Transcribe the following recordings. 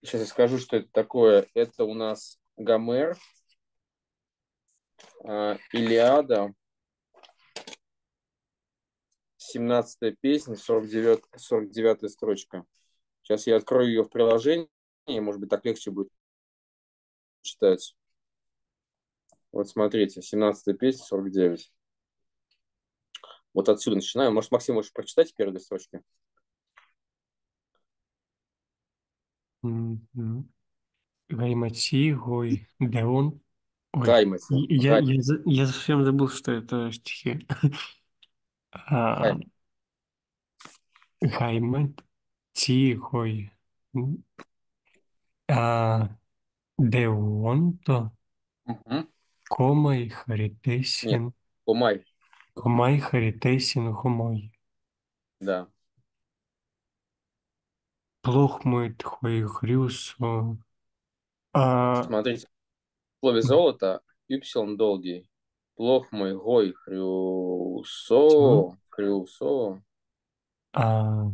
Сейчас я скажу, что это такое. Это у нас Гомер, Илиада, 17-я песня, 49-я строчка. Сейчас я открою ее в приложении, может быть, так легче будет читать. Вот смотрите, 17-я песня, 49. Вот отсюда начинаю. Может, Максим, можешь прочитать первые строчки? Мгм. Гаймати, Гой, Деон. Ой, Гаймати. я совсем забыл, что это стихи. А, Гаймати, Гой, а, Деонто, Мгм. Комай, Нет, Харитесин, Кумай, Комай, Харитесин, Гомой. да. Плох мой твой хрюсо. А, Смотрите, в слове золото, юпсилон долгий. Плох мой гой, чё? хрюсо. А,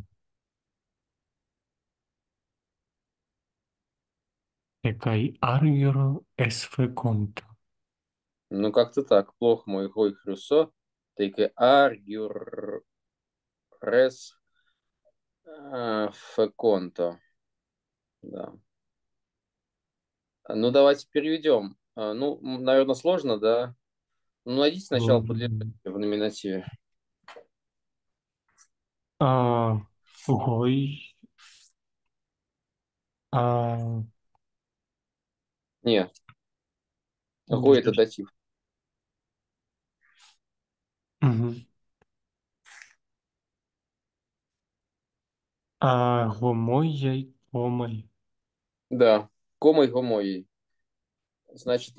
Экай аргеро эсфе конто. Ну, как-то так. Плох мой гой, хрюсо. Тейке аргюр рес феконто. Да. Ну, давайте переведем. Ну, наверное, сложно, да? Ну, найдите сначала подлежащее в номинативе. А, Гой. А, Нет, гой это Подожди. датив. Мгм. Гомой, комой. Да, комой гомоей. Значит,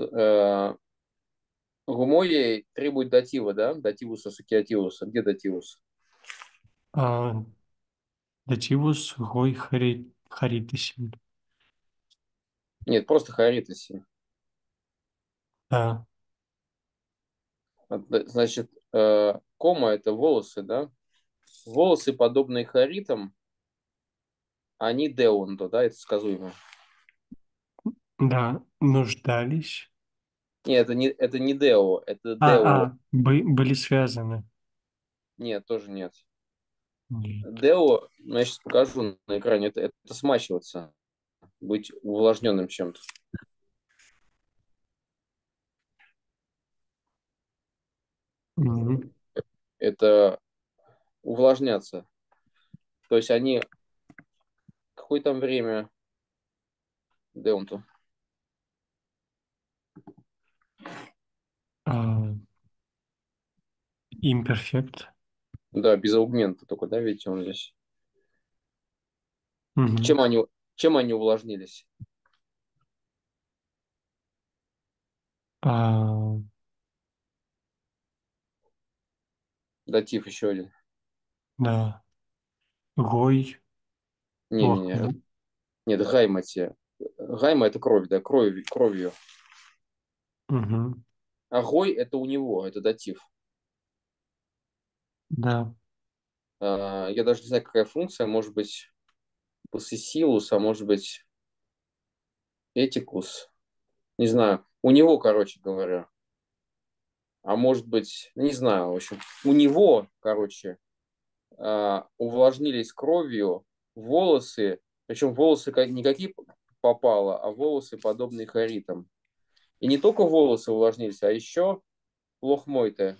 гомоей требует датива, да? Дативуса сакиативуса. Где дативус? А, Дативус, гой, харитесин. Нет, просто харитоси. Да. Значит, кома это волосы, да? Волосы, подобные харитам, они деонто, да, это сказуемо. Да, нуждались. Нет, это не део, это део. Были связаны. Нет, тоже нет. Нет. Део, ну, я сейчас покажу на экране, это смачиваться, быть увлажненным чем-то. Мгм. Это увлажняться. То есть они какое там время деонто? А, Имперфект. Да, без аугмента только, да, видите, он здесь. Мгм. Чем они увлажнились? А, Датив еще один. да. Гой, Не-не-не. плохо. Нет, гаймати. Гайма это кровь, да, кровью. Мгм. А гой это у него, это датив. Да. Я даже не знаю, какая функция, может быть, посесилус, а может быть, этикус. Не знаю. У него, короче говоря. А может быть, не знаю, в общем, у него, короче, увлажнились кровью волосы, причем волосы не какие попало, а волосы, подобные харитам. И не только волосы увлажнились, а еще плохо мой-то.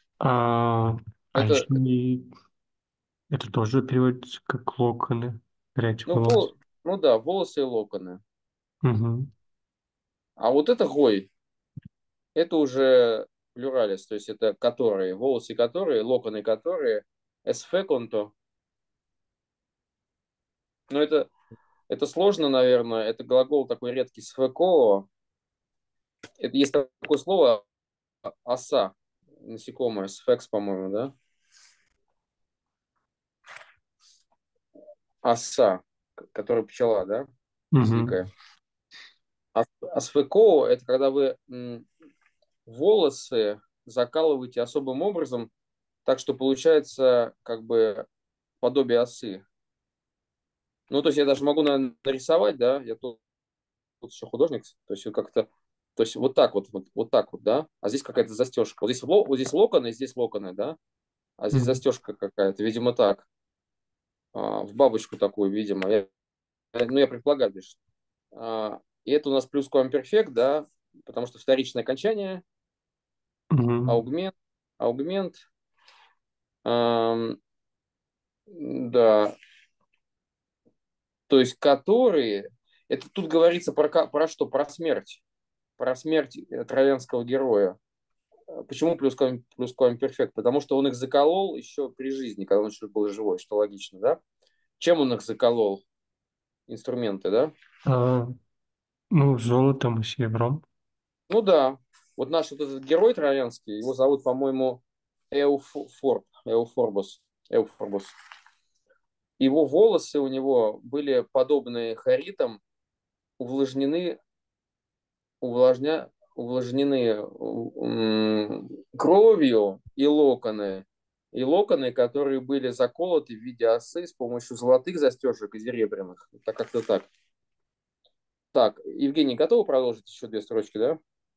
Еще Это, это тоже переводится как локоны. Прядь ну, волос. ну да, волосы и локоны. Мгм. А вот это гой, это уже плюралис, то есть это которые, волосы которые, локоны которые, эсфеконто. Но это сложно, наверное, это глагол такой редкий сфеко. Это есть такое слово оса, насекомое, сфекс, по-моему, да? Оса, которая пчела, да? Мгм. Дикая. Асфеко– это когда вы волосы закалываете особым образом, так что получается как бы подобие осы. Ну, то есть я даже могу нарисовать, да, я тут еще художник, то есть как-то, то есть вот так вот так вот, да, а здесь какая-то застежка. Вот здесь локоны, здесь локоны, да, а здесь Мгм. застежка какая-то, видимо, так, в бабочку такую, видимо. Ну, я предполагаю лишь. И это у нас плюс да, потому что вторичное окончание, Мгм. аугмент, аугмент, ам, да, то есть которые, это тут говорится про что? Про смерть троянского героя. Почему плюс комперфект? Потому что он их заколол еще при жизни, когда он еще был живой, что логично, да? Чем он их заколол? Инструменты, да? А, ну, золотом и серебром. Ну да. Вот наш вот этот герой троянский, его зовут, по-моему, Эуфорбос. Эуфорбос. Его волосы у него были подобные харитам, увлажнены, увлажнены кровью и локоны, которые были заколоты в виде осы с помощью золотых застежек и серебряных. Так как-то так. Так, Евгений, готовы продолжить еще две строчки, да?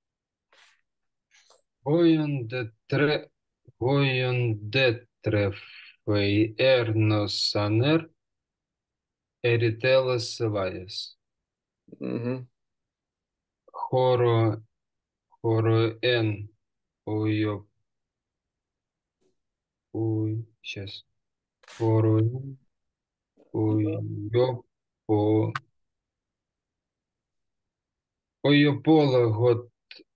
Goion de tre, goion de trefei ernos aner eritelas vayas. Угу. Хоро, хоро эн, уйо, сейчас. Хоро эн, уйо, уйо год,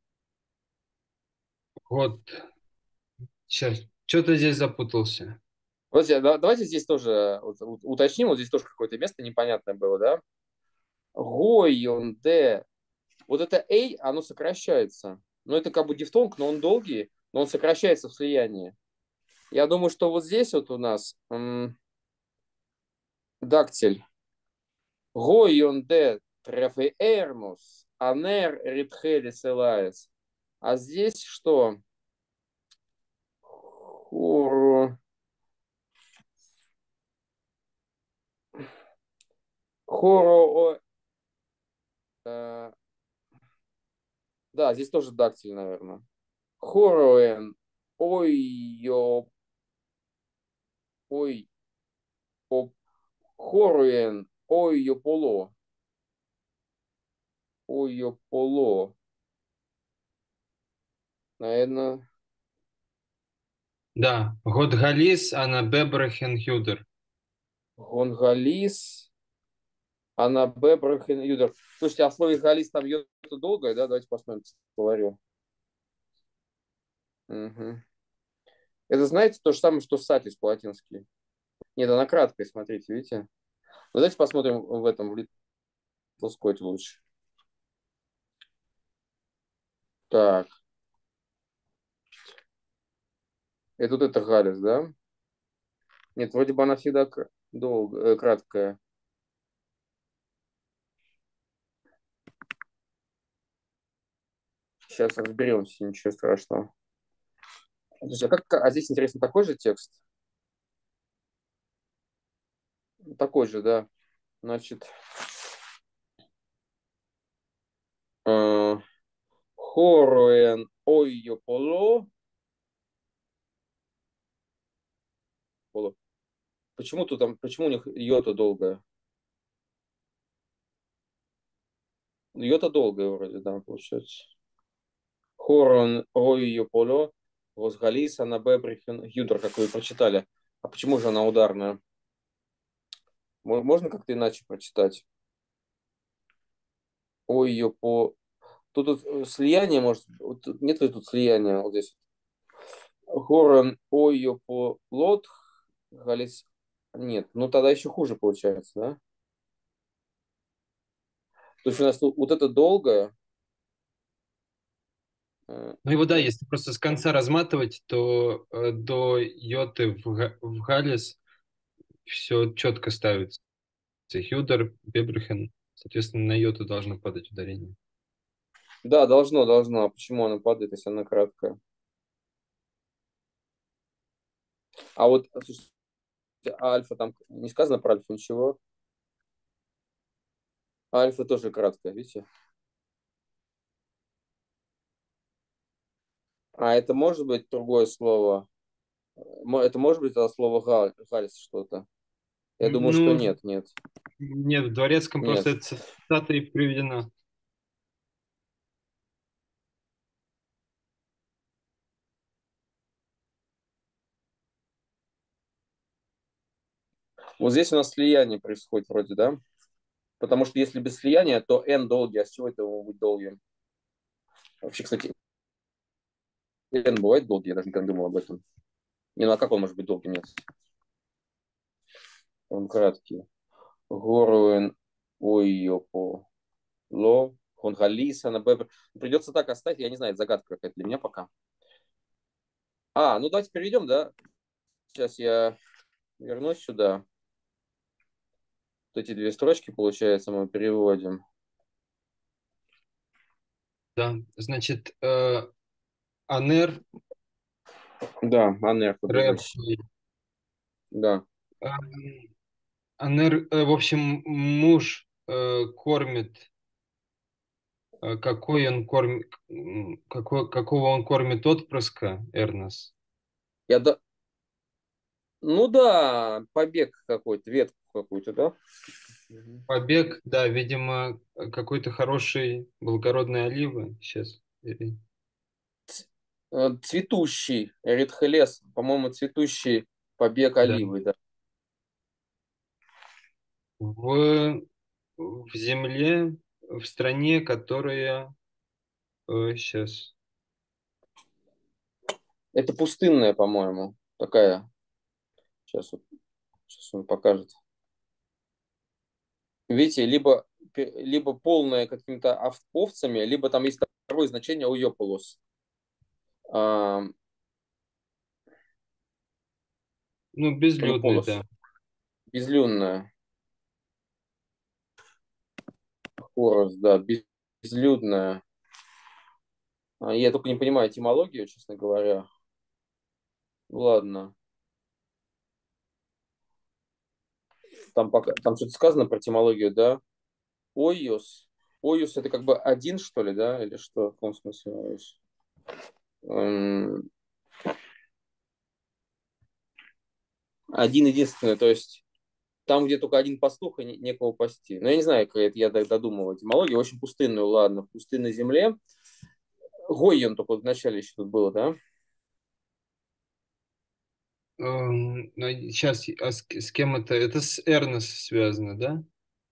год. Сейчас, что-то здесь запутался. Давайте, давайте здесь тоже уточним, вот здесь тоже какое-то место непонятное было, да? Гойонде. Вот это «эй», оно сокращается. Ну, это как бы дифтонг, но он долгий, но он сокращается в слиянии. Я думаю, что вот здесь вот у нас дактиль. Гойонде трефеэрмус анер ритхелис элаес. А здесь что? Хору. Хоро. э, да, здесь тоже дактиль, наверное. Хороэн. Ой, ё, ой, оп. Хороэн. Ой, ё, поло. Ой, ё, поло. Наверное, Да, год галис, ана бебрахен хюдер. Гонгалис. А на Б Брахен Юдер. Слушайте, а в слове Галис там йота долгое, да? Давайте посмотрим словарю. Угу. Это, знаете, то же самое, что сатис по-латински. Нет, она краткая, смотрите, видите? Ну, давайте посмотрим в этом, в Литл лучше. Так, это вот это Галис, да? Нет, вроде бы она всегда краткая. Сейчас разберемся, ничего страшного. Слушайте, а здесь, интересно, такой же текст? Такой же, да. Значит, Хороен ойо поло. Почему у них йота долгая? Йота долгая вроде, да, получается. Хорон ойо поло, возгалиса на бебрихен юдр, как вы прочитали. А почему же она ударная? Можно как-то иначе прочитать? Ойо по... Тут слияние, может, вот нет ли тут слияния вот здесь? Хорон ойо по лот, галис... Нет, ну тогда еще хуже получается, да? То есть у нас тут вот это долгое, Ну его, да, вот, если просто с конца разматывать, то до йоты в галис все четко ставится. Хюдер, Бебрухен, соответственно, на йоту должно падать ударение. да, должно. А почему она падает, если она краткая? А вот, слушайте, а альфа там не сказано про альфа ничего? Альфа тоже краткое, видите? А это может быть другое слово? Это может быть это слово гальс что-то? Я думаю, что Ну, нет, нет, нет, в дворецком просто нет. это цитата и приведена. Вот здесь у нас слияние происходит вроде, да? Потому что если без слияния, то n долгий, а с чего это может быть долгим? Вообще, кстати, n бывает долгий, я даже никогда не думал об этом. Не, ну а как он может быть долгим? Нет, он краткий. Горуэн, ой, ёпо, ло, хонгалиса, на бебер. Придется так оставить, я не знаю, это загадка какая-то для меня пока. Ну давайте перейдем, да? Сейчас я вернусь сюда. Вот эти две строчки, получается, мы переводим. Да, значит, Анер, Да, анер рэп, подлежащий. Да. Анер, в общем, муж кормит, какого он кормит отпрыска, Эрнес. Я да... Ну да, побег какой-то, ветку какую-то, да? Мгм. Побег, да, видимо, какой-то хорошей благородной оливы. Сейчас. Цветущий, Эритхелес, по-моему, цветущий побег Да. оливы, да. В, в земле, в стране, которая... сейчас. Это пустынная, по-моему, такая. Сейчас он покажет. Видите, либо полная какими-то овцами, либо там есть второе значение уёполос. А, Ну, безлюдный, Конополос. да. Безлюдная. Хорус, да, безлюдная. Я только не понимаю этимологию, честно говоря. Ну, ладно. Там что-то сказано про этимологию, да? Ойос. Ойос это как бы один, что ли, да? Или что? В каком смысле ойос? Эм, Один единственный, то есть там, где только один пастух, и некого пасти. Но я не знаю, как это я додумал этимологию. В общем, пустынную, ладно, в пустынной земле. Гойен только вот в начале еще тут было, да? Сейчас, с кем это? Это с Эрнес связано, да?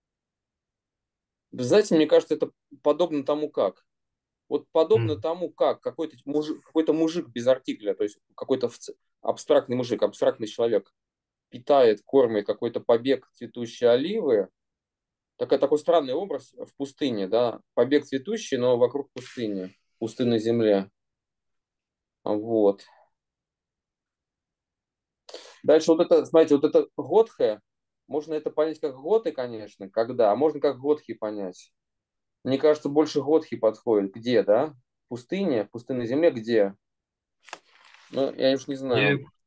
Вы знаете, мне кажется, это подобно тому, как. Вот подобно М. тому, как какой-то мужик без артикля, то есть какой-то абстрактный мужик, абстрактный человек питает, кормит какой-то побег цветущей оливы. Такой странный образ в пустыне, да? Побег цветущий, но вокруг пустыни, пустынной земле. Вот. Дальше вот это, знаете, вот это Готхе, можно это понять как Готы, конечно, когда, а можно как Готхи понять. Мне кажется, больше Готхи подходит. Где, да? В пустыне, в пустынной земле, где? Ну, я уж не знаю. Где,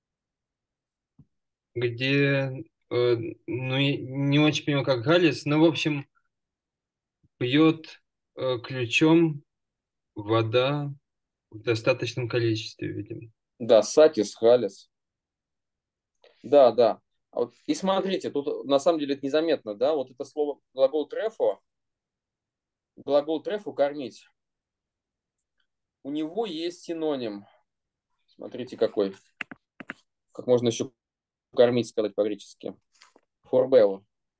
где ну, не очень понимаю, как Галис, но, в общем, пьет ключом вода в достаточном количестве, видимо. Да, Сатис, Халис. Да, да. И смотрите, тут на самом деле это незаметно, да? Вот это слово, глагол трефу кормить. У него есть синоним. Смотрите, какой. Как можно еще кормить сказать по-гречески. Форбео.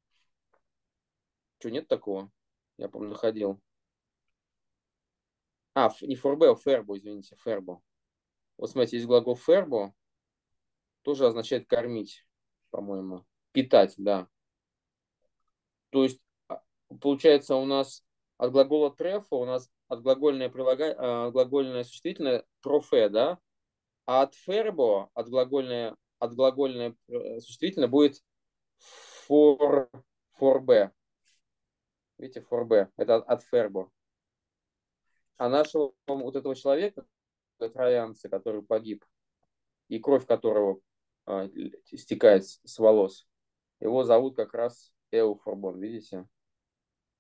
Что, нет такого? Я, помню, находил. Не форбео, фербо, извините, фербо. Вот смотрите, есть глагол фербо, тоже означает кормить, по-моему. Питать, да. То есть, получается, у нас от глагола трефо, у нас глагольное существительное трофе, да? А от фербо, от глагольное существительное будет фор, форбе. Видите, форбе. Это от фербо. А нашего вот этого человека, троянца, который погиб, и кровь которого стекает с волос, его зовут как раз Эуфорбон, видите?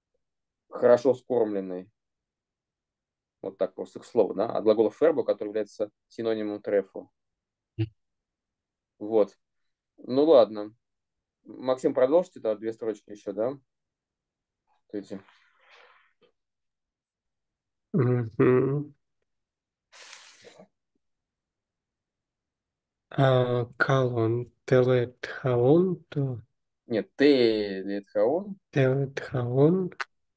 хорошо скормленный. Вот так просто к слову, да? От глагола фербо, который является синонимом трефу. Вот. Ну ладно. Максим, продолжите, да, 2 строчки еще, да? Смотрите. Мгм. Калон телетхаон, то Нет, телетхаон. телетхаон,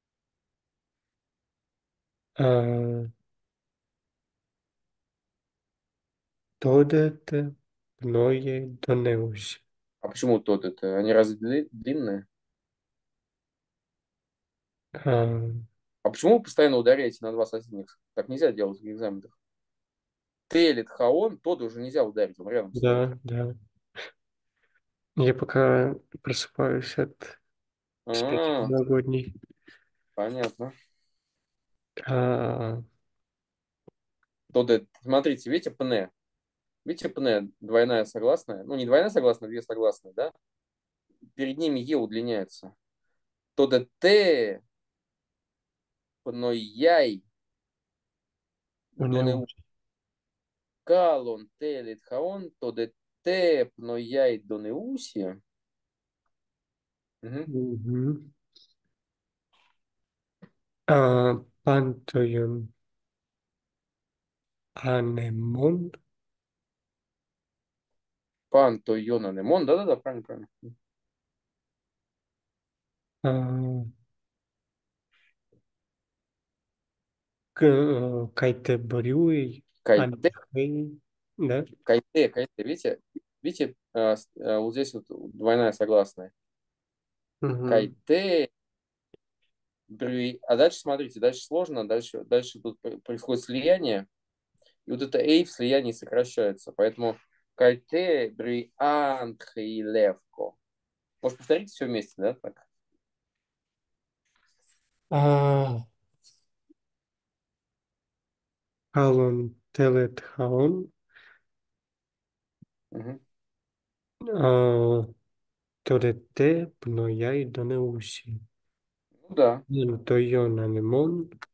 тодете пное донеуси. А почему тот это? Они разве длинные? А, А почему вы постоянно ударяете на два соседних? Так нельзя делать в экзаменах. Телетхаон, тот уже нельзя ударить, он рядом стоит. да, да. Я пока просыпаюсь от спячки А, новогодней. понятно. А, Смотрите, видите, пне. Видите, пне, двойная согласная. Ну, не двойная согласная, две согласные, да? Перед ними е удлиняется. Тоде те, пно яй, доне донеуси. калон, телет хаон, тоде те, пно яй, доне уси. Мгм. Мгм. Пантоен анемон. Панто йона немон. Да-да-да, правильно, правильно. А, Кайте брюй. Кайте, Анхей. Да? кайте. Видите, вот здесь вот двойная согласная. Мгм. Кайте, а дальше смотрите, дальше сложно, дальше тут происходит слияние, и вот это эй в слиянии сокращается, поэтому кайте, брюй, антхи, левко. Может, повторите все вместе, да? Так. А, Халон телетхаон. Мгм. Тодете пнояй донеуси. Ну да. Антоен анемон.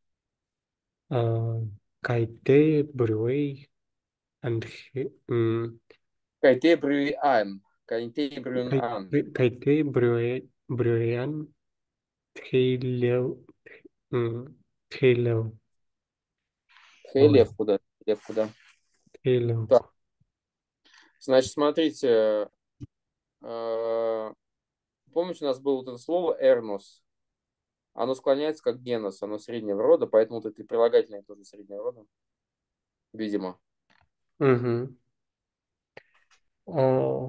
Кайте брюй. Анхе. Кайте, брюй, ан. Кайте, брюй, ан. Кайте брюян. Тхейлев. Тхейлев. Хей, Ой, левку, да. Левку, да. Тхейлев. Так, значит, смотрите, э, помните, у нас было вот это слово эрнос. Оно склоняется как генос, оно среднего рода, поэтому вот это прилагательное тоже среднего рода, видимо. Мгм. А,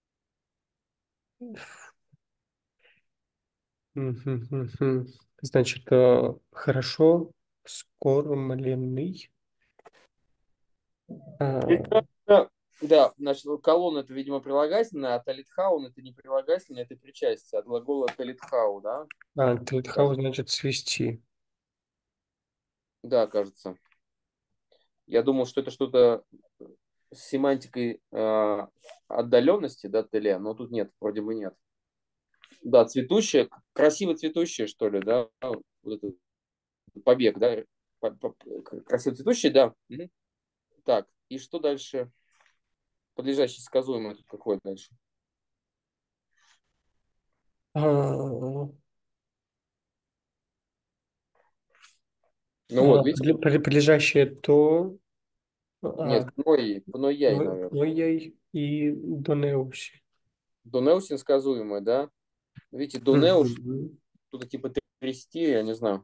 мгм. Значит, хорошо скормленный. А, Прекрасно. Да, значит, колонна это, видимо, прилагательное, а талитхаун это не прилагательное, это причастие от глагола талитхау, да? Тельтхау Кажется. значит свести. Да, кажется. Я думал, что это что-то с семантикой отдаленности, да, теле, но тут нет, вроде бы нет. Да, цветущая, красиво цветущая, что ли, да? Вот это побег, да? Красиво цветущий, да. Мгм. Так, и что дальше? Подлежащее сказуемое тут какое дальше? А, Ну вот, видите? Прилежащее то Нет, пной, наверное. Ноей и Донеуси. Донеусин сказуемое, да? Видите, Донеуш, Мгм. что-то типа трясти, я не знаю.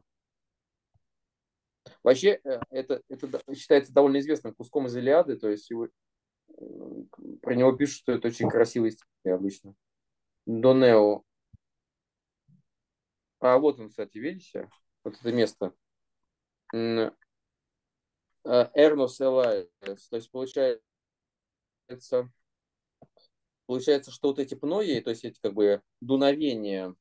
Вообще, это считается довольно известным куском из Илиады, то есть про него пишут, что это очень красивый стих обычно. Донео. А вот он, кстати, видите? Вот это место. Эрнос Элайс. То есть получается, что вот эти пнои, то есть эти как бы дуновения,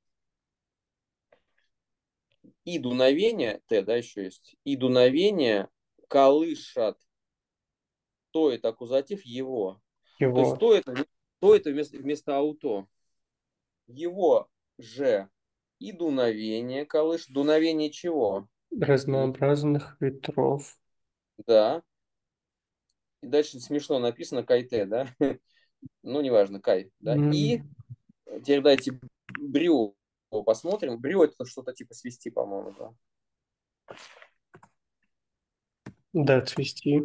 и дуновения, Т, да, еще есть, и дуновения колышат то это аккузатив его. То есть Его. то это вместо ауто. Его же. И дуновение, колыш. Дуновение чего? Разнообразных ветров. Да. И дальше смешно написано кайте, да? Ну, неважно, кай, да. И М, теперь дайте брю посмотрим. Брю это что-то типа свести, по-моему, да. Да, цвести.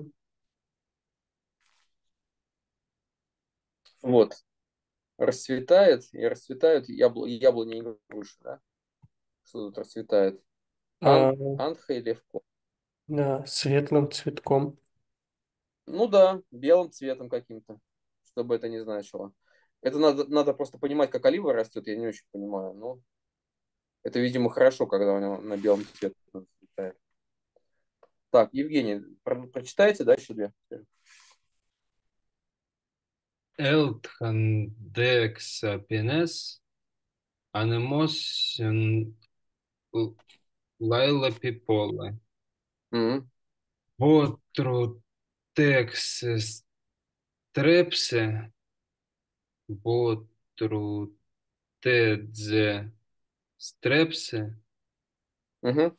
Вот. Расцветает, и расцветают яблони и груши, да? Что тут расцветает? А, Антха и левко. да, светлым цветком. Ну да, белым цветом каким-то, что бы это ни значило. Это надо просто понимать, как олива растет, я не очень понимаю. Но это, видимо, хорошо, когда у него на белом цвете расцветает. Так, Евгений, прочитайте дальше две. Элтхан дексапинес анемос лайла пипола. Мгм. Ботру тексес трепсе. Ботру тедзе стрепсе. Мгм.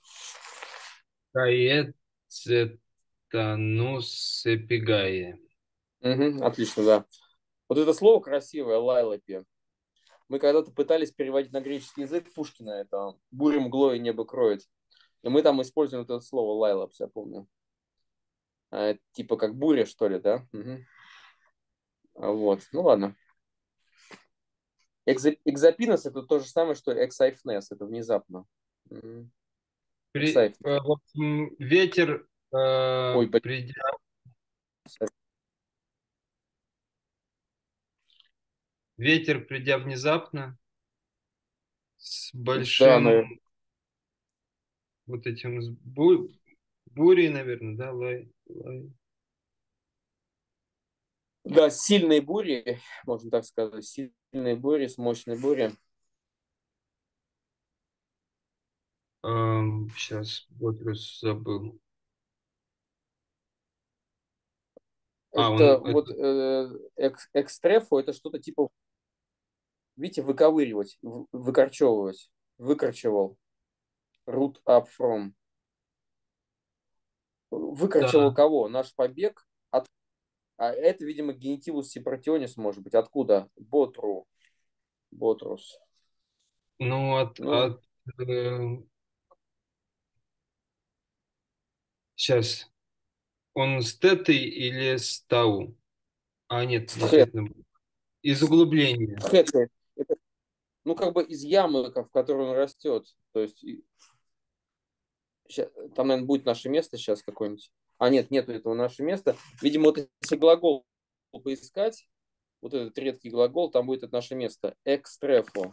Каецетанус эпигае. Мгм. Отлично, да. Вот это слово красивое, лайлопи. Мы когда-то пытались переводить на греческий язык Пушкина, это «буря мглой небо кроет». И мы там используем это слово лайлопс, я помню. Типа как буря, что ли, да? Мгм. Вот, ну ладно. Экзопинос это то же самое, что эксайфнес, это внезапно. Мгм. Эксайфнес. В общем, ветер, Ой, блин. придя, ветер, придя внезапно, с Да, большим наверное. вот этим бурей, наверное, да, Да, сильные бури, можно так сказать, сильные бури с мощной бурей. сейчас вот раз забыл. Это вот Это, экстрефо, это что-то типа, видите, выковыривать, выкорчевывать, выкорчевал, root up from. Выкорчевал да, кого? Наш побег. А это, видимо, генитивус сепаратионис может быть. Откуда? Ботру. Ботрус. ну, Ну, сейчас, он стетой или стау? Нет, стхет. действительно, из углубления. Стхет. Это, ну, как бы из ямы, в которой он растет. То есть, там, наверное, будет наше место сейчас какое-нибудь. Нет, нету этого наше место. Видимо, вот если глагол поискать, вот этот редкий глагол, там будет это наше место. Экстрефо.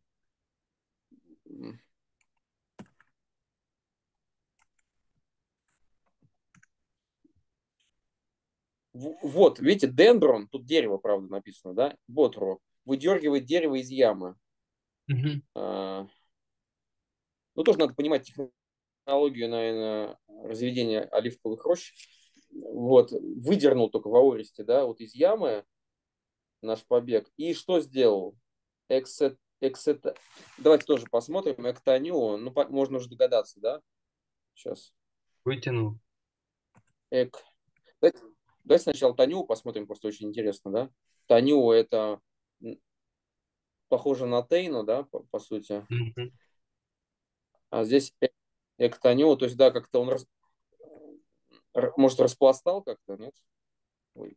Вот, видите, дендрон, тут дерево, правда, написано, да? Ботру. Выдергивает дерево из ямы. Мгм. А, Ну, тоже надо понимать технологию, наверное, разведения оливковых рощ. Вот, выдернул только в аористе, да, вот из ямы наш побег. И что сделал? Эксет. Давайте тоже посмотрим. Эктаню, ну, можно уже догадаться, да? Сейчас. Вытянул. Эк. Давайте, давайте сначала Таню посмотрим, просто очень интересно, да? Таню это похоже на Тейну, да, по сути. Мгм. А здесь Эктаню, то есть, да, как-то он, может, распластал как-то, нет? Ой.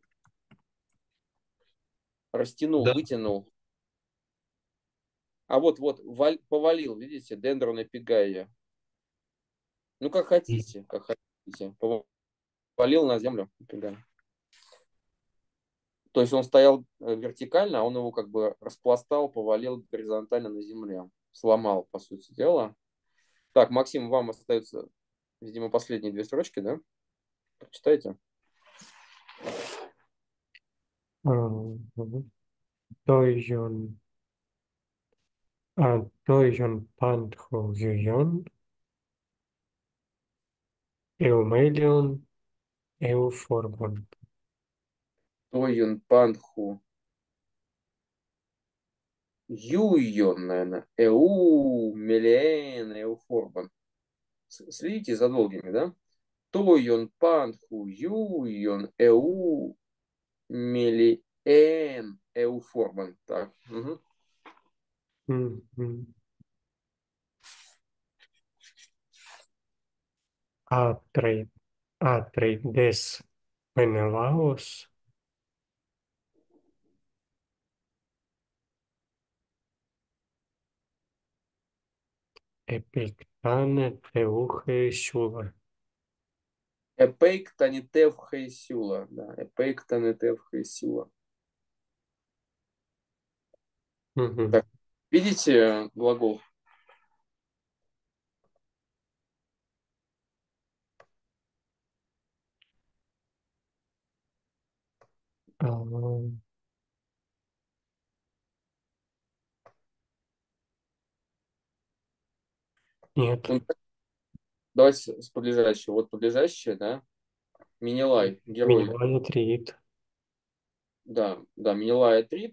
Растянул, Да. вытянул. А вот, повалил, видите, дендрон эпигайя. Ну, как Мгм. хотите, как хотите. Повалил на землю эпигайя. То есть он стоял вертикально, а он его как бы распластал, повалил горизонтально на земле. Сломал, по сути дела. Так, Максим, вам остаются, видимо, последние две строчки, да? Прочитайте. Мгм. Тойон, Тойон пантхо юйон, эумелион, эуфорбон. Тойюн Панху. Юйон, наверное. Эу, Мелиэн, Эуфорбан. Следите за долгими, да? Тойон, Панху, Юйон, Эу, Мелиэн, Эуфорбан. Так. Угу. Мгм. Атрей, Атрей, Дес, Менелаос, Эпиктане, Теухе, Шула. Эпейк танитев хейсюла. Да, эпейк танитев хейсюла. Мгм. Так, видите глагол? А, Нет, Ну, давайте с подлежащего. Вот подлежащее, да? Минилай, герой. минимальный триит. Да, да, Минилай Атрит.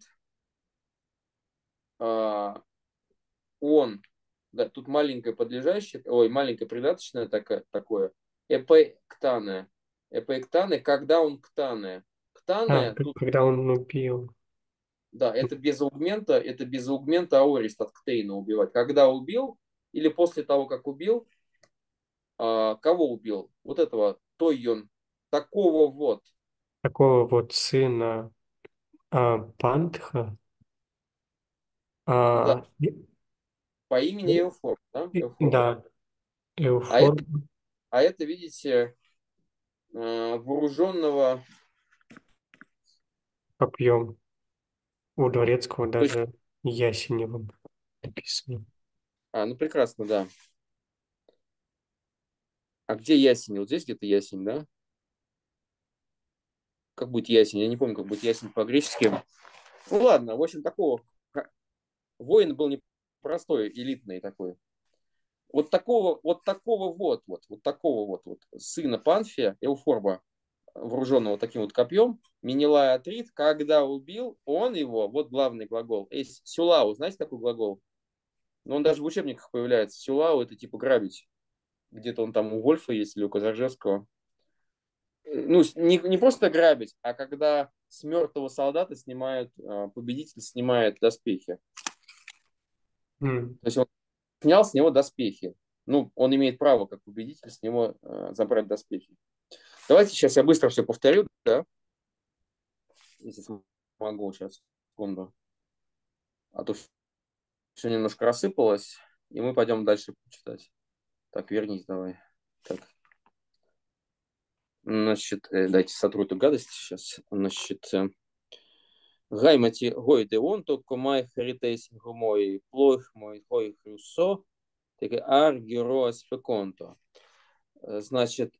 А, он, да, тут маленькое подлежащее, ой, маленькое придаточное такое. Эпэктане. Эпэктане, когда он ктане. Ктане, тут, Когда он убил. да, это без аугмента аорист от ктейна убивать. Когда убил, или после того, как убил, кого убил? Вот этого, Тойон, такого вот, Такого вот сына Пантха. да, а, и- по имени Эуфорб, да, Эуфорба. да, А это, Эуфор а это, видите, вооруженного, копьем. У Дворецкого то есть, даже Ясеневым написано. ну прекрасно, да. А где ясень? Вот здесь где-то ясень, да? Как будет ясень? Я не помню, как будет ясень по-гречески. Ну ладно, в общем, такого воин был непростой, элитный такой. Вот такого вот сына Панфия, Эуфорба, вооруженного таким вот копьем, Менелай Атрит, когда убил, он его, вот главный глагол, сюлау, знаете такой глагол? Но он даже в учебниках появляется. Сюлау это типа грабить. Где-то он там у Вольфа есть или у Казаржевского. Ну, не просто грабить, а когда с мертвого солдата снимают, победитель снимает доспехи. М, То есть он снял с него доспехи. Ну, он имеет право, как победитель, с него забрать доспехи. Давайте сейчас я быстро все повторю, да, если смогу сейчас, секунду. А то все немножко рассыпалось, и мы пойдем дальше читать. Так, вернись давай. Так, значит, дайте сотру эту гадость сейчас. Значит, Гаймати гой де он, то комай херитейс гумой плох мой хой хрюсо, таке ар героас феконто. Значит,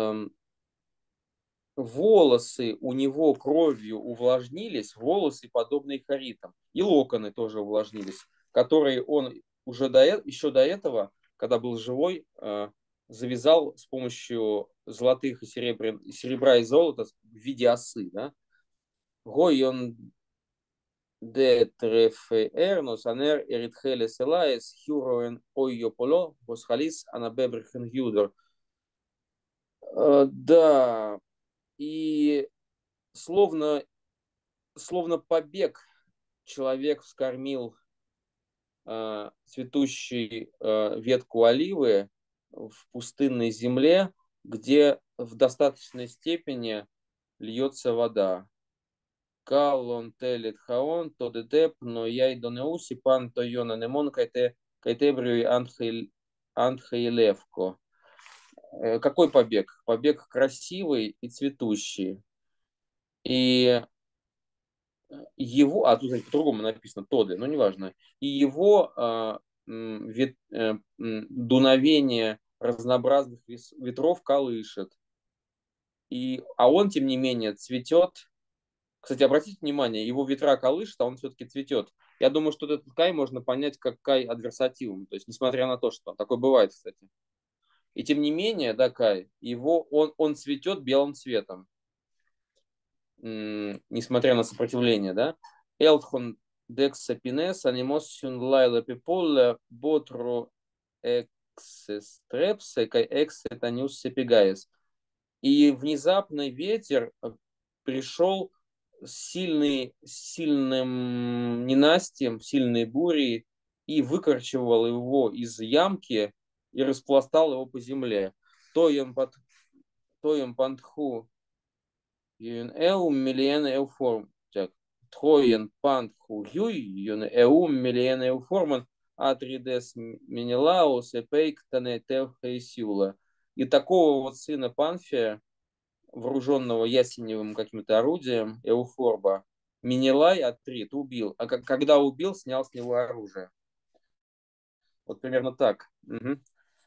волосы у него кровью увлажнились, волосы подобные харитам, и локоны тоже увлажнились, которые он еще до этого, когда был живой, завязал с помощью золотых и серебра и золота в виде осы. Да? Гой он de trefernos aner eritcheles elais huroen oiopolo восхалис анабебрехен юдер. Да, и словно побег человек вскормил цветущей ветку оливы в пустынной земле, где в достаточной степени льется вода. Калон телет хаон, то детеп, но я и донеуси, пан то йона немон, кайтебрю антхейлевко. Какой побег? Побег красивый и цветущий. И его, тут по-другому написано тоды, но неважно. И его дуновение разнообразных ветров колышет. А он, тем не менее, цветет. Кстати, обратите внимание, его ветра колышет, а он все-таки цветет. Я думаю, что этот кай можно понять как кай адверсативум. То есть, несмотря на то, что такое бывает, кстати. И тем не менее, да, кай, он цветет белым цветом, несмотря на сопротивление, да. Элтхон Dexapines, animosium laila pipolla, botro exestrepse, kai exetanius sepigais. И внезапный ветер пришел сильным ненастьем, сильной бурей и выкорчевал его из ямки и распластал его по земле. Тоем пантху юн эум миллиен эуформ. Троен пантху юн эум миллиен эуформан атридес минилаус эпейктане телхейсюла. И такого вот сына Панфия, вооруженного ясеневым каким-то орудием, Эуфорба, Минилай Атрит убил. А когда убил, снял с него оружие. Вот примерно так. Угу.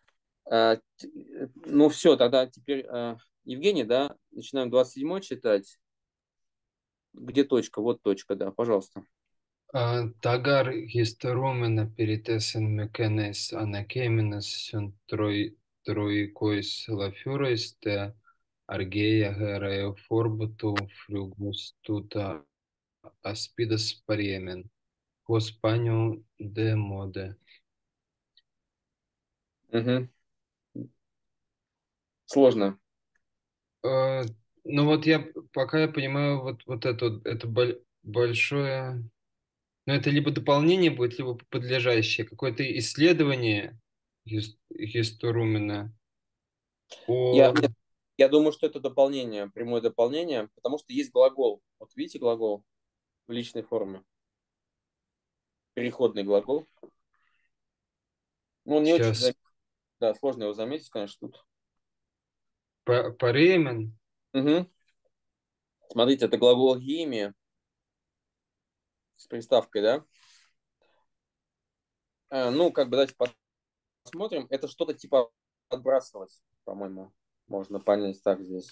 Ну все, тогда теперь, Евгений, да, начинаем 27-й читать. Где точка? Вот точка, да, пожалуйста. Tagar historumena peritesen mekenes anakeminas sunt troikois lafiurais te argeia hera euforbutu flugus tuta aspidas pariemen, quos panio de mode. Угу. Сложно. Ну вот пока я понимаю вот это большое... Но это либо дополнение будет, либо подлежащее. Какое-то исследование Гесторумена о... Я думаю, что это дополнение, прямое дополнение, потому что есть глагол. Вот видите глагол в личной форме? Переходный глагол. Ну, он не очень Сейчас. да, сложно его заметить, конечно, тут. Паремен. Угу. Смотрите, это глагол гими с приставкой, да? Ну, как бы давайте посмотрим. Это что-то типа отбрасывать, по-моему. Можно понять так здесь.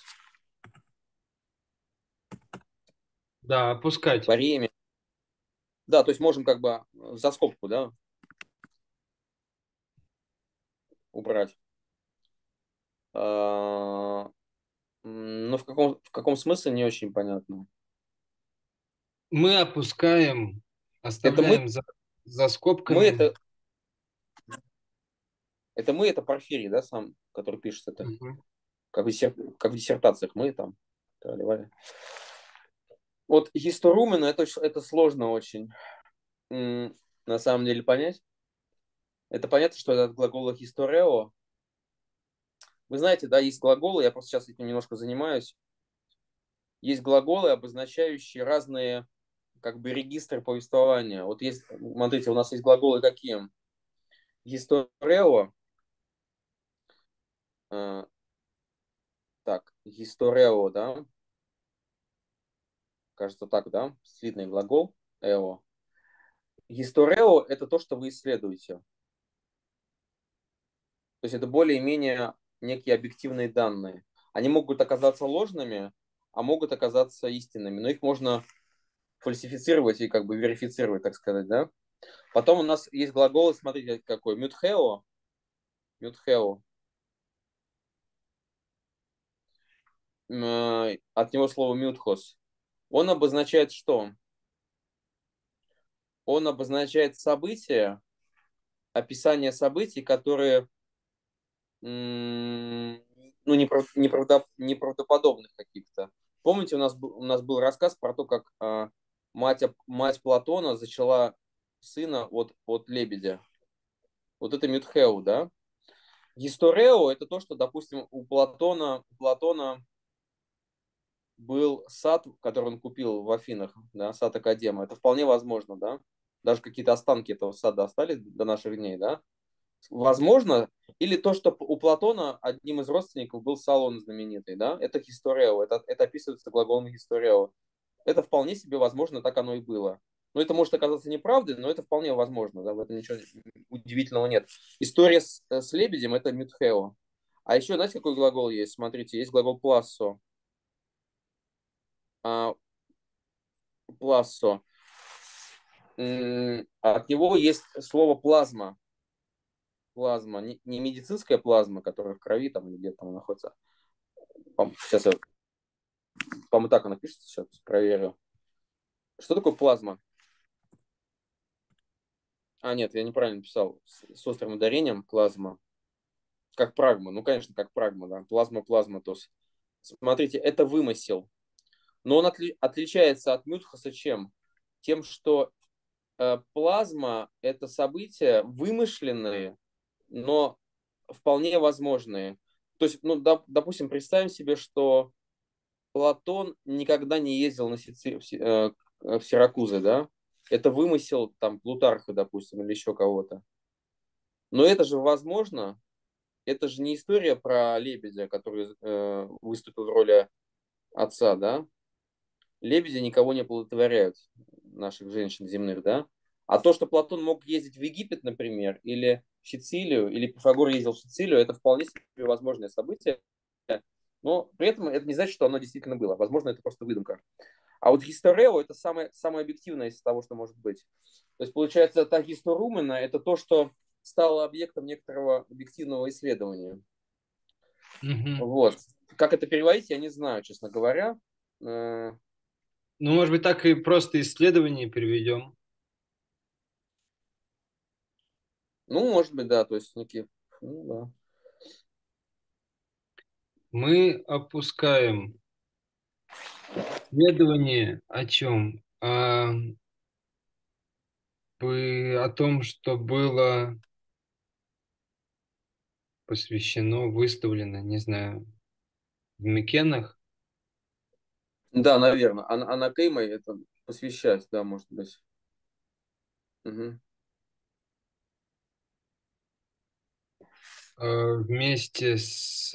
Да, опускать. Время. Да, то есть можем как бы за скобку, да, убрать. Но в каком смысле не очень понятно. Мы опускаем, оставляем за скобками. Это Порфирий, да, сам, который пишет это. Угу. Как в диссертациях мы там проливали. Вот гисторумена это сложно очень на самом деле понять. Это понятно, что это от глагола historio. Вы знаете, да, есть глаголы, я просто сейчас этим немножко занимаюсь. Есть глаголы, обозначающие разные как бы регистры повествования. Вот есть, смотрите, у нас есть глаголы какие? Historio. Так, historio, да? Кажется так, да? Слитный глагол. Эо. Historio – это то, что вы исследуете. То есть это более-менее некие объективные данные. Они могут оказаться ложными, а могут оказаться истинными. Но их можно фальсифицировать и как бы верифицировать, так сказать, да? Потом у нас есть глаголы, смотрите, какой. Мютхео. Мютхео. От него слово мютхос. Он обозначает что? Он обозначает события, описание событий, которые ну, неправдоподобных каких-то. Помните, у нас был рассказ про то, как мать Платона зачала сына от лебедя. Вот это Мютхеу, да? Гисторео – это то, что, допустим, у Платона был сад, который он купил в Афинах, да, сад Академа. Это вполне возможно, да? Даже какие-то останки этого сада остались до наших дней, да? Возможно, или то, что у Платона одним из родственников был Салон знаменитый, да? Это хисторео, это описывается глаголом хисторео. Это вполне себе возможно, так оно и было. Но это может оказаться неправдой, но это вполне возможно, да, в этом ничего удивительного нет. История с лебедем – это мютхео. А еще, знаете, какой глагол есть? Смотрите, есть глагол плассо. Плассо. От него есть слово плазма. Плазма. Не медицинская плазма, которая в крови там или где-то там находится. Сейчас я, по-моему, так она пишется, сейчас проверю. Что такое плазма? Нет, я неправильно писал. С острым ударением плазма. Как прагма. Ну, конечно, как прагма, да. Плазматос. Смотрите, это вымысел. Но он отличается от Мюнхгауза чем? Тем, что плазма – это события вымышленные, но вполне возможные. То есть, ну, допустим, представим себе, что Платон никогда не ездил в Сиракузы, да? Это вымысел там Плутарха, допустим, или еще кого-то. Но это же возможно. Это же не история про лебедя, который выступил в роли отца, да? Лебеди никого не оплодотворяют, наших женщин земных, да? А то, что Платон мог ездить в Египет, например, или в Сицилию, или Пифагор ездил в Сицилию, это вполне себе возможное событие. Но при этом это не значит, что оно действительно было. Возможно, это просто выдумка. А вот гисторео – это самое объективное из того, что может быть. То есть, получается, та гисторумена – это то, что стало объектом некоторого объективного исследования. Мгм. Вот. Как это переводить, я не знаю, честно говоря. Ну, может быть, так и просто исследование переведем. Ну, может быть, да, то есть некие... Ну, да. Мы опускаем исследование о чем? О том, что было посвящено, выставлено, не знаю, в Микенах. Да, наверное. Анакеймой это посвящать, да, может быть. Мгм. Вместе с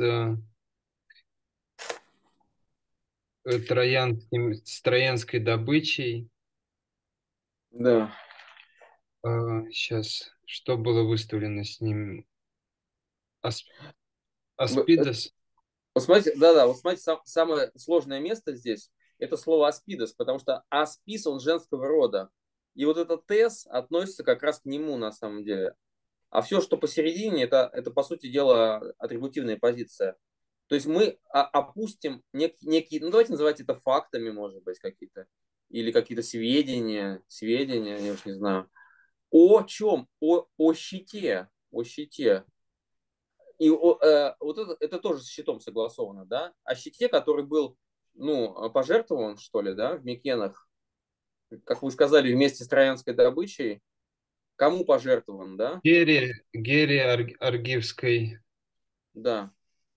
с троянской добычей. Да. Сейчас, что было выставлено с ним? Ас- Вы- Аспидос? Вот смотрите, да-да, вот смотрите, самое сложное место здесь – это слово аспидос, потому что аспис, он женского рода. И вот этот тес относится как раз к нему на самом деле. А все, что посередине, это по сути дела атрибутивная позиция. То есть мы опустим некие, ну давайте называть это фактами, может быть, какие-то, или какие-то сведения, я уж не знаю. О чем? О щите. О щите. И вот это тоже с щитом согласовано, да? О щите, который был, ну, пожертвован, что ли, да, в Микенах, как вы сказали, вместе с троянской добычей. Кому пожертвован, да? Аргивской. Да.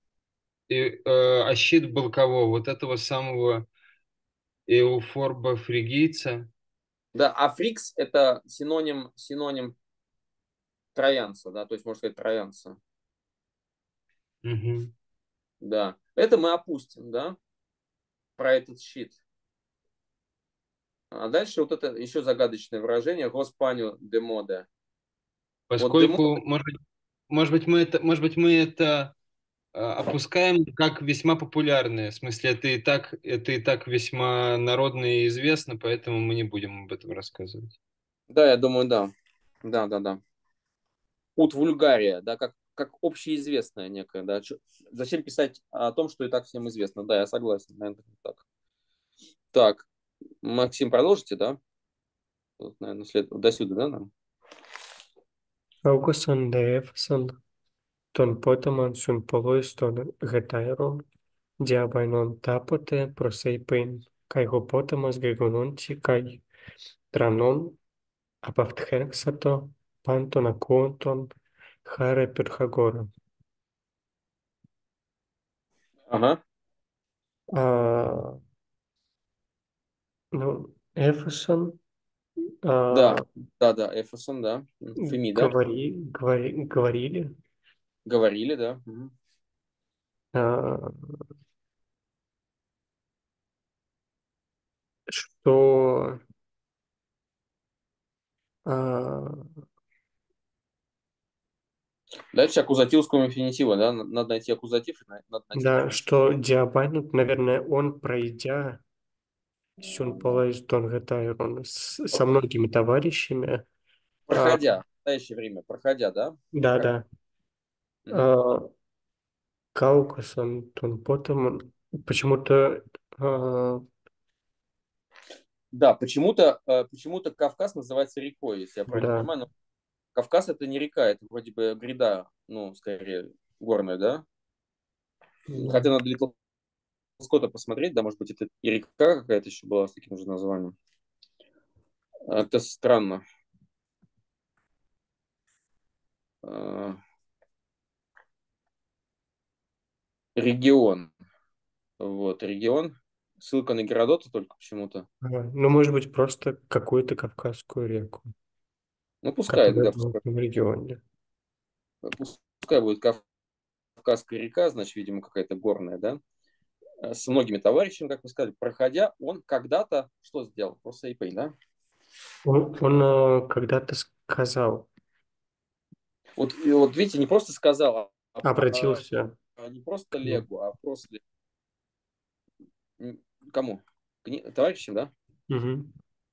А щит был кого? Вот этого самого Эуфорба фригийца. Да, а фрикс это синоним троянца, да, то есть можно сказать троянца. Мгм. Да. Это мы опустим, да, про этот щит. А дальше вот это еще загадочное выражение «Госпаню де моде». Вот де моде, Поскольку, может быть, мы это опускаем как весьма популярное. В смысле, это и так весьма народно и известно, поэтому мы не будем об этом рассказывать. да, я думаю, да. Да, да, да. Ут вульгария, да, как общеизвестное некое, да. Зачем писать о том, что и так всем известно? Да, я согласен, наверное, так. Так, Максим, продолжите, да? Вот, наверное, до сюда, да, нам? Augustan de Efeson, τον πόταμον σουν πολλοίς των γεταίρων, διαβαϊνών τάποτε προσείπειν, καηγοπόταμος γεγονόντσι, καί τρανών, απαυτχέρξατο, παν των ακούοντων, χάρε πυρχαγόρα. Ага, А, ну, Эфесон да, а, да, Эфесон, да. Фемида, говорили, говорили, да. Мгм. а, что а, Дальше аккузативского инфинитива, да, надо найти аккузатив, и надо найти да, инфинитив. что Диабанут, наверное, он, пройдя Сюнпола из Донготайрон со многими товарищами, а, Проходя, в настоящее время, проходя, да? да, да, Мгм. а, Каукасон, Тонпотом, почему-то, Да, почему-то Кавказ называется рекой, если я правильно да, понимаю, Кавказ это не река, это вроде бы гряда, ну, скорее, горная, да? Да. Хотя надо Литл Скотта посмотреть, да, может быть, это и река какая-то еще была с таким же названием. Это странно. А, Регион. Вот, регион. Ссылка на Геродота только почему-то. Ага. Ну, может быть, просто какую-то Кавказскую реку, Ну, пускай, которая да, в пускай, этом регионе. пускай будет Кавказская река, значит, видимо, какая-то горная, да? С многими товарищами, как вы сказали, проходя, он когда-то что сделал? Просто Эйпей, да? Он когда-то сказал, Вот, и вот видите, не просто сказал, обратился не просто к ним. Легу, а просто кому? Товарищам, да? Мгм.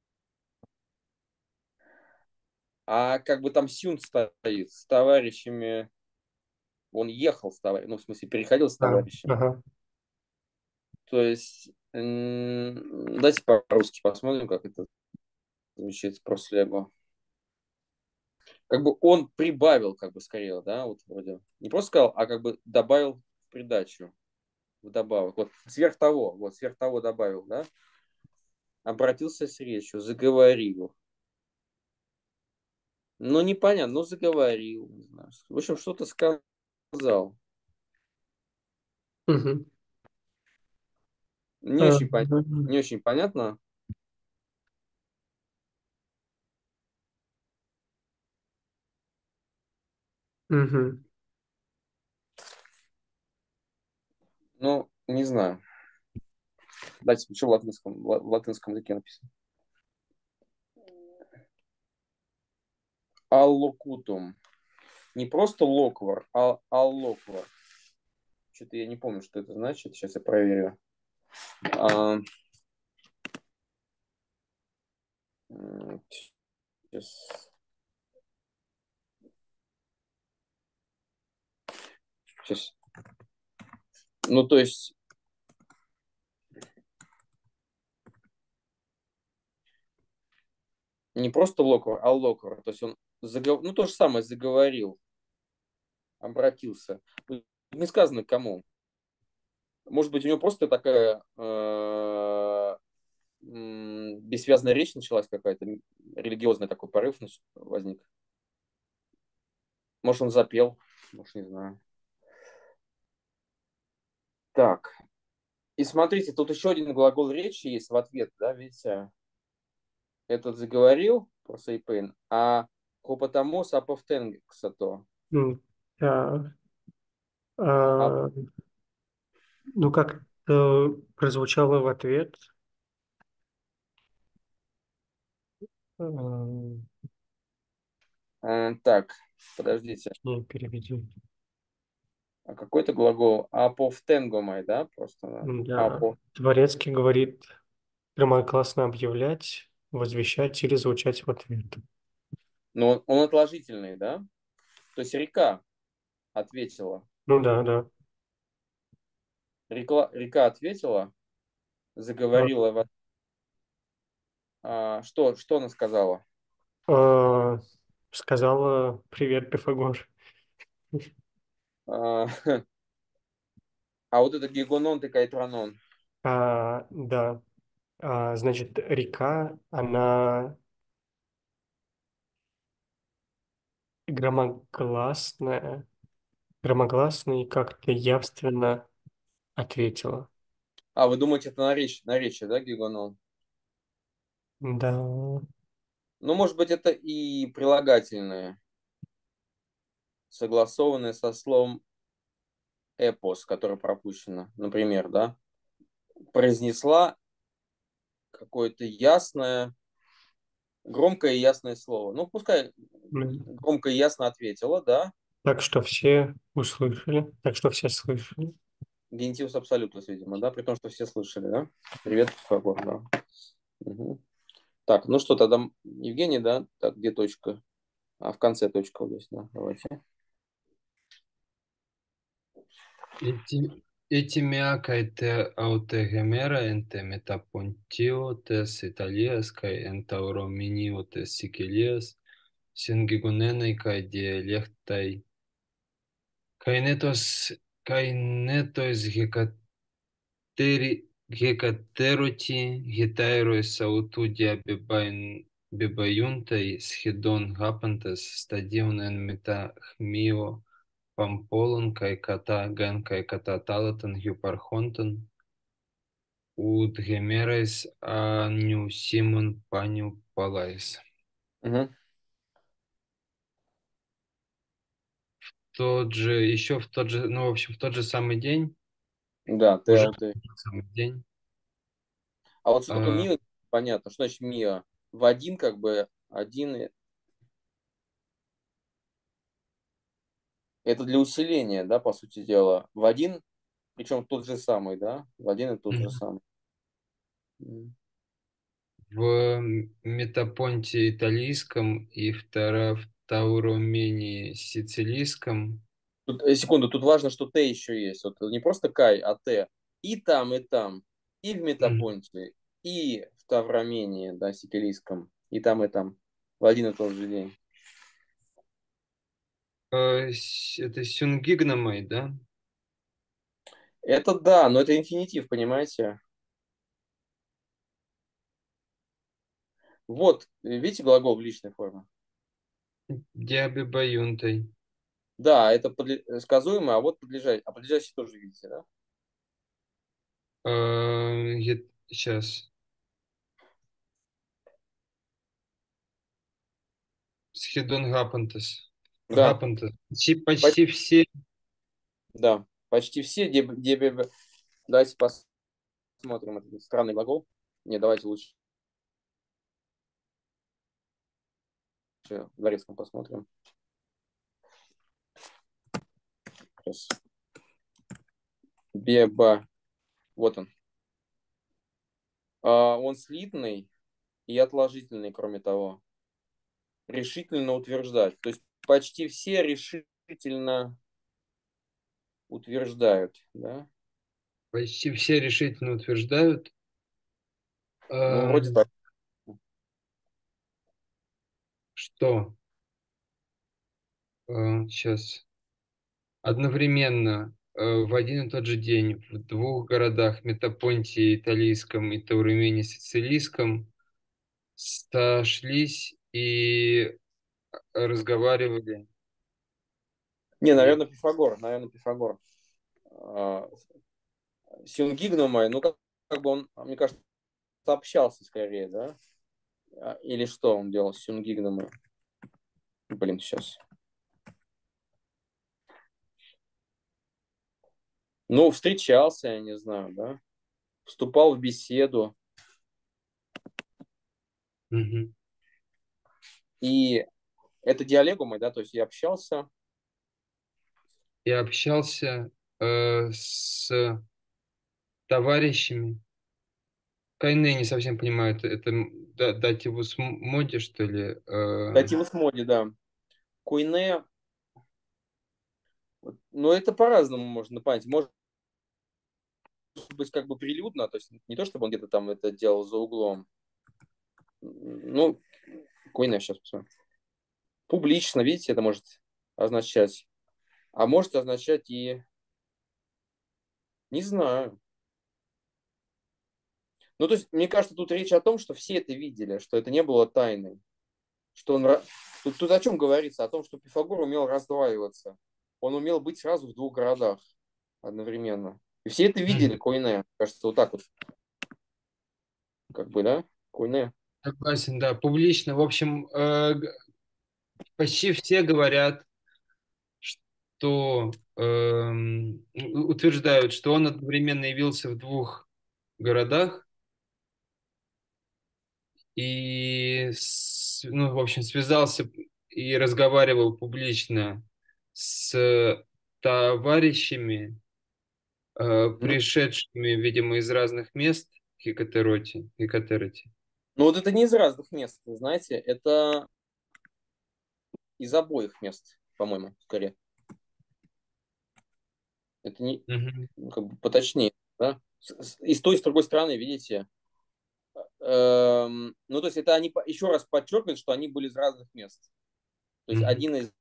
А как бы там Сюн стоит с товарищами, он ехал с товарищами, ну, в смысле, переходил с товарищами. Ага. То есть, давайте по-русски посмотрим, как это звучит просто Лего. Как бы он прибавил, как бы скорее, да, вот вроде. Не просто сказал, а как бы добавил в придачу, вдобавок. Вот сверх того добавил, да. Обратился с речью, заговорил. Ну, непонятно, ну, заговорил, не знаю. В общем, что-то сказал. Мгм. Не А, очень, не очень понятно. мгм. Ну, не знаю. Дайте, что в латинском языке написано. Аллокутум. Не просто локвар, а аллоквар. Что-то я не помню, что это значит. Сейчас я проверю. А, сейчас. Сейчас. Ну, то есть, не просто локвар, а локвар. То есть он ну, то же самое заговорил, обратился. Не сказано кому. Может быть, у него просто такая бессвязная речь началась какая-то, религиозный такой порыв возник. Может, он запел, может, не знаю. Так, и смотрите, тут еще один глагол речи есть в ответ, да, видите? Этот заговорил про Сейпейн, а хопотамос аповтенгсато. Да. А, А, ну, как-то прозвучало в ответ. так, подождите. Не переведи. А какой-то глагол аповтенгомай, да, просто? Да? Да. Апо. Дворецкий говорит громогласно объявлять, возвещать или звучать в ответ. Но он отложительный, да? То есть река ответила. Ну да, да. Река ответила, А, заговорила. Что она сказала? а, сказала привет, Пифагор. А, а вот это гигонон, ты кайтранон. Да. Значит, река, она громогласная, громогласно и как-то явственно ответила. А, вы думаете, это наречие, да, гигонон? Да. Ну, может быть, это и прилагательное, согласованное со словом эпос, которое пропущено. Например, да, произнесла какое-то ясное, громкое и ясное слово. Ну, пускай М. громко и ясно ответила, да. Так что все услышали, так что все слышали. Генитивус абсолютус, видимо, да, при том, что все слышали, да. Привет, Фагор, да. Мгм. Так, ну что, тогда Евгений, да, так, где точка? А в конце точка вот здесь, да, давайте. Etimiakai te autegemera ente metapontio tes Italias kai entauro minio tes Sicilias Сингигуненой кай диалектай. Кайнетос, кайнетос гекатероти, гитайрой сауту бебаюнтай, схидон гапантес, стадионен мета хмио, памполон, кайката, ген кайката талатан, юпархонтан, удгемерайс, аню симон паню палайс. Мгм. Еще в тот же, ну, в общем, в тот же самый день, Да, уже ТЛТ. в тот же самый день, А вот что такое э, мио, понятно. Что значит мио? В один как бы, один, это для усиления, да, по сути дела. В один, причем тот же самый, да? В один и тот же мгм. самый. М. В Метапонте италийском и в Тауромене сицилийском. Тут, секунду, тут важно, что Т еще есть. Вот не просто Кай, а Т. И там, и там. И в Мгм. Метапонте, и в Таврамении, да, сикилийском. И там, и там. В один и тот же день. Это сюнгигномой, да? Это да, но это инфинитив, понимаете? Вот, видите глагол в личной форме? Диабибаюнтой. Да, это сказуемое, а вот подлежащий. А подлежащий тоже видите, да? Сейчас. Схидон гапантес. Да, Гапантес. Почти, поч- почти все. да. Почти все давайте посмотрим этот странный глагол. Не, давайте лучше в Дворецком посмотрим. Сейчас. Беба. Вот он. Он слитный и отложительный, кроме того. Решительно утверждать. То есть почти все решительно утверждают, да? Почти все решительно утверждают. Ну, э, вроде так. что? Сейчас. Одновременно в один и тот же день в двух городах Метапонтии Италийском и Тауремене Сицилийском сошлись и разговаривали. Не, И наверное, Пифагор. Наверное, Пифагор. А, Сингигнумой, ну, как бы он, мне кажется, общался скорее, да? Или что он делал с Сингигнумой? Блин, сейчас. Ну, встречался, я не знаю, да? Вступал в беседу. Мгм. И это диалегумы, да? То есть я общался. И общался с товарищами. Кайне не совсем понимаю, это дативус моди, что ли? Дативус моди, да. Куйне. Ну, это по-разному можно понять. Может быть, как бы прилюдно, то есть не то, чтобы он где-то там это делал за углом. Ну, Куйне сейчас посмотрим. Публично, видите, это может означать. А может означать и... Не знаю. Ну, то есть, мне кажется, тут речь о том, что все это видели, что это не было тайной. Что он... Тут о чем говорится? О том, что Пифагор умел раздваиваться. Он умел быть сразу в двух городах одновременно. И все это видели, Мгм. Койне. Кажется, вот так вот. Как бы, да? Койне. Согласен, да, публично. В общем, почти все говорят, что утверждают, что он одновременно явился в двух городах и, ну, в общем, связался и разговаривал публично с товарищами, Ну, пришедшими, видимо, из разных мест Хикатероти. ну, вот это не из разных мест, вы знаете. Это из обоих мест, по-моему, скорее. Это не... Мгм. Ну, как бы поточнее, да? И с той, и с другой стороны, видите, ну, то есть это они еще раз подчеркивают, что они были из разных мест. То есть один из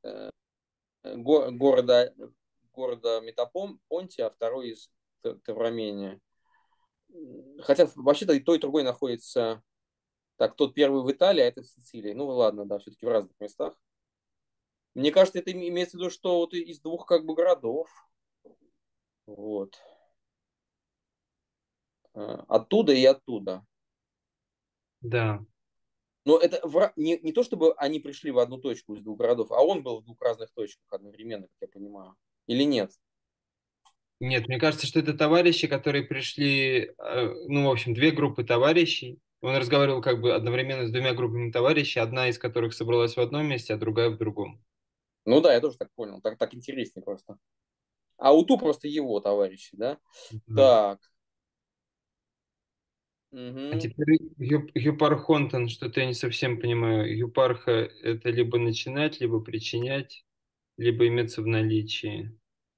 города Метапонтия, а второй из Тавромения. Хотя вообще-то и то, и другой находится... Так, тот первый в Италии, а это в Сицилии. Ну ладно, да, все-таки в разных местах. Мне кажется, это имеется в виду, что вот из двух как бы городов. Вот. Оттуда и оттуда. Да. Но это не то, чтобы они пришли в одну точку из двух городов, а он был в двух разных точках одновременно, как я понимаю. Или нет? Нет, мне кажется, что это товарищи, которые пришли, ну, в общем, две группы товарищей. Он разговаривал как бы одновременно с двумя группами товарищей, одна из которых собралась в одном месте, а другая в другом. Ну да, я тоже так понял. Так интереснее просто. А Уту просто его товарищи, да? Да. Так. А Угу. теперь Юпархонтон, что-то я не совсем понимаю. Юпарха– это либо начинать, либо причинять, либо иметься в наличии.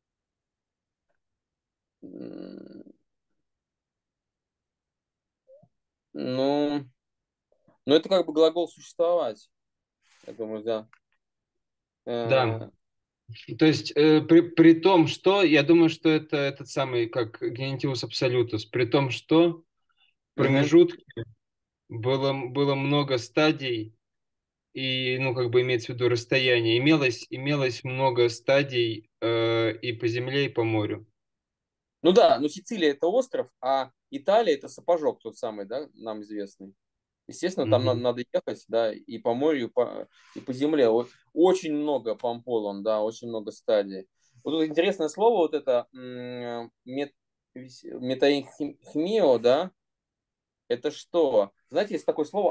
Ну, это как бы глагол существовать. Я думаю, да. Да, Э, то есть при том, что, я думаю, что это этот самый, как генитивус абсолютус, при том, что в Мгм. промежутке было много стадий, и, ну, как бы имеется в виду расстояние, имелось много стадий и по земле, и по морю. Ну да, но Сицилия это остров, а Италия это сапожок тот самый, да, нам известный. Естественно, там Мгм. надо ехать, да, и по морю, и по земле. Очень много помполон, да, очень много стадий. Вот тут интересное слово, вот это метаихмио, да, это что? Знаете, есть такое слово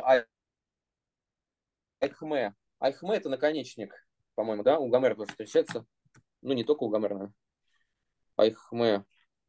айхме. Айхме это наконечник, по-моему, да, у Гомера тоже встречается. Ну, не только у Гомера, наверное. Айхме.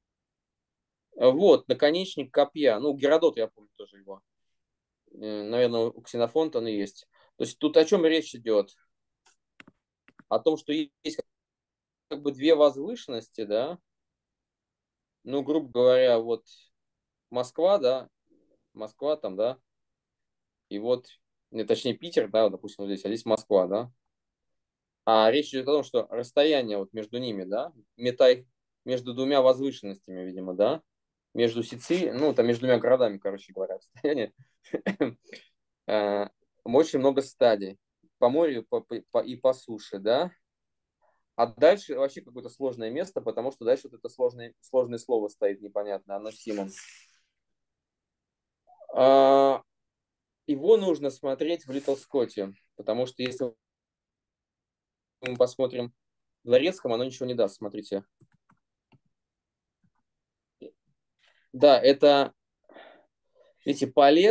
Вот, наконечник копья. Ну, Геродот, я помню тоже его. Наверное, у Ксенофонта он и есть. То есть тут о чем речь идет? О том, что есть как бы две возвышенности, да, ну, грубо говоря, вот Москва, да, Москва там, да, и вот, точнее, Питер, да, вот, допустим, вот здесь, а здесь Москва, да. А речь идет о том, что расстояние вот между ними, да, метай между двумя возвышенностями, видимо, да, между Сицилией, ну, там между двумя городами, короче говоря, расстояние, очень много стадий по морю и по суше, да. А дальше вообще какое-то сложное место, потому что дальше вот это сложное слово стоит непонятно, оно Симон. А, Его нужно смотреть в Литл Скотте, потому что если мы посмотрим в Дворецком, оно ничего не даст, смотрите. Да, это, видите,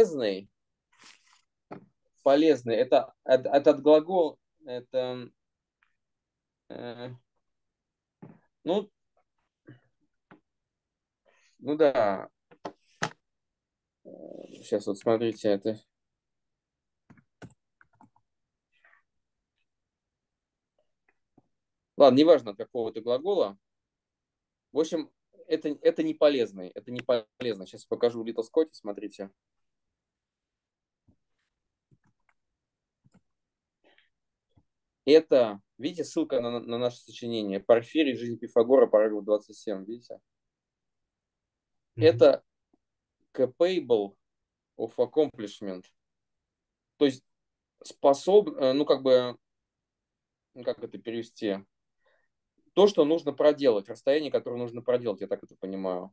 полезный, это этот глагол, это, э, ну, ну да, сейчас вот смотрите, это, ладно, неважно от какого-то глагола, в общем, это не полезный, это не полезно. Сейчас покажу в Литл Скотте, смотрите. Это, видите, ссылка на наше сочинение. Порфирий, жизнь Пифагора, параграф 27, видите? Мгм. Это capable of accomplishment. То есть ну как бы, ну, как это перевести? То, что нужно проделать, расстояние, которое нужно проделать, я так это понимаю.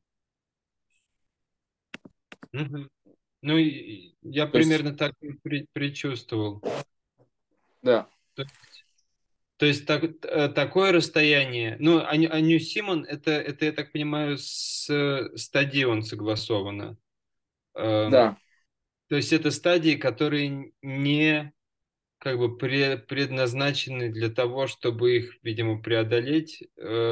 Мгм. Ну, я То есть, примерно так и предчувствовал. да, То есть такое расстояние, ну, а Нью Симон, это, я так понимаю, с стадион согласовано. да, То есть это стадии, которые не как бы предназначены для того, чтобы их, видимо, преодолеть,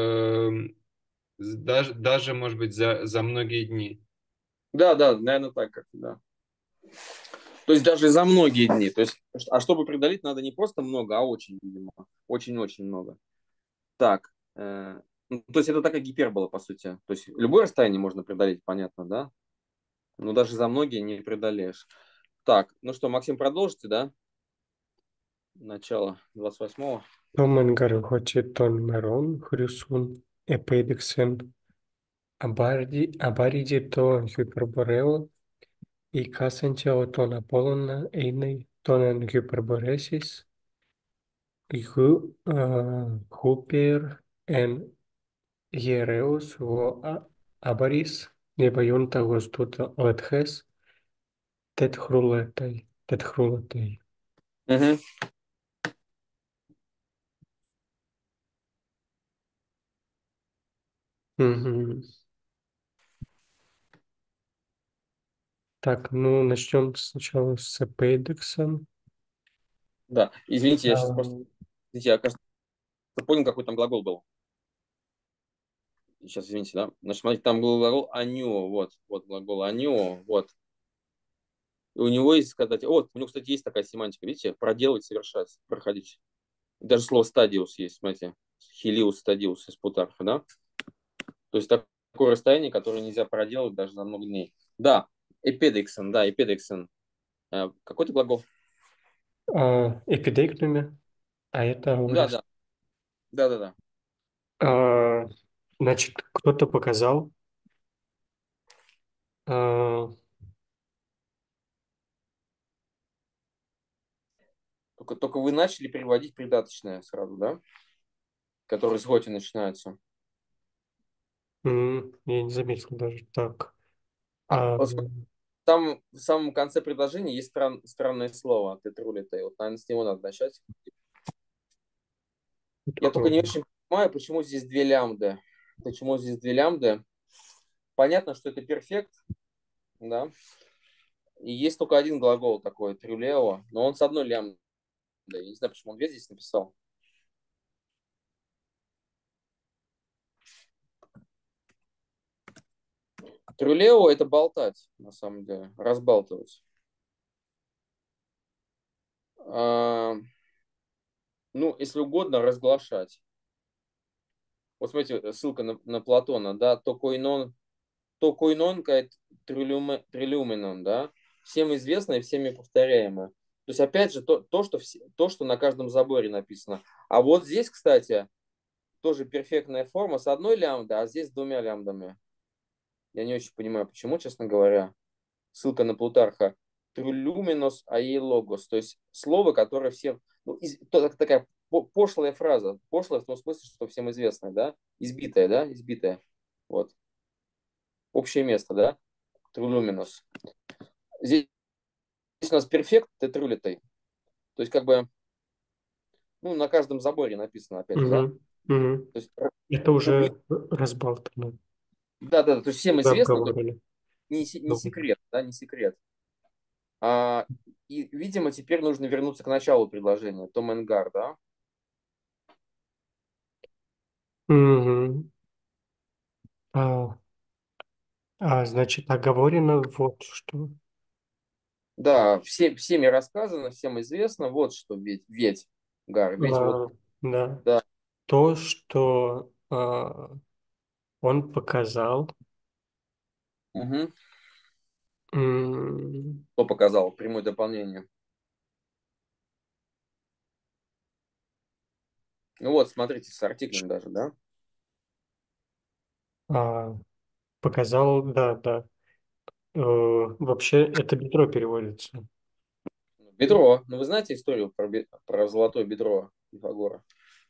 даже, может быть, за многие дни. да, наверное, так как, да. То есть даже за многие дни. То есть, а чтобы преодолеть, надо не просто много, а очень, видимо. Очень-очень много. Так, ну, то есть это такая гипербола, по сути. То есть любое расстояние можно преодолеть, понятно, да? Но даже за многие не преодолеешь. Так, ну что, Максим, продолжите, да? начало 28-го. Томенгар Готитон Мерон Хрюсун Эпедиксен Абариди то Hyperbорeo и Касентио тон Аполлона Эйней тонен Hyperboresis Хупер эн Hiereus во Абарис Небаюнта Гостута Летхес Тетхрулетей. Мгм. Мгм. Так, ну начнем сначала с Эпейдексом. Да, извините, я сейчас просто... А, Извините, я, кажется, понял, какой там глагол был. Сейчас, извините, да? Значит, смотрите, там был глагол «аню», вот глагол «аню», вот. И у него есть, кстати, у него, кстати, есть такая семантика, видите, проделать, совершать, проходить. Даже слово стадиус есть, смотрите, хилиус, стадиус из Плутарха, да? То есть такое расстояние, которое нельзя проделать даже за много дней. Да, эпедексен, да, эпедексен. Какой то глагол? Эпидекнуме, а это Да, аурес. да, да, да, да. А, Значит, кто-то показал, а, Только вы начали переводить придаточное сразу, да? Которые с готи начинаются. я не заметил даже так. Вот там в самом конце предложения есть странное слово тетрулитой. Вот, наверное, с него надо начать. Я только не очень понимаю, почему здесь две лямбды. Почему здесь две лямбды? Понятно, что это перфект, да? И есть только один глагол такой, трюлео, но он с одной лямбдой. Я не знаю, почему он две здесь написал. Трюлео – это болтать, на самом деле, разбалтывать. Ну, если угодно, разглашать. Вот смотрите, ссылка на Платона, да, то койнон кает трилюменон, да, всем известно и всеми повторяемо. То есть, опять же, то, что на каждом заборе написано. А вот здесь, кстати, тоже перфектная форма с одной лямбдой, а здесь с двумя лямбдами. Я не очень понимаю, почему, честно говоря. Ссылка на Плутарха. Трилюминос аелогос. То есть слово, которое всем... Ну, такая пошлая фраза. Пошлая в том смысле, что всем известная, да? Избитая, да? Избитая. Вот. Общее место, да? Трилюминос. Здесь у нас перфект тетрулитой. То есть, как бы, ну, на каждом заборе написано, опять же, да? Мгм, мгм. То есть, Это публик... уже разбалтано, Да, да, да, то есть всем да, известно, то есть обговорили. не секрет, да, не секрет. А, и, видимо, теперь нужно вернуться к началу предложения. Том Энгар, да? Мгм. А, значит, оговорено вот что. Да, всеми рассказано, всем известно, вот что ведь, Гар, ведь вот, Да. да, То, что он показал, угу. м, Кто показал? Прямое дополнение. Ну вот, смотрите, с артиклем даже, да? а, показал, да, да. Вообще это бедро переводится. Бедро. Ну, вы знаете историю про золотое бедро Пифагора?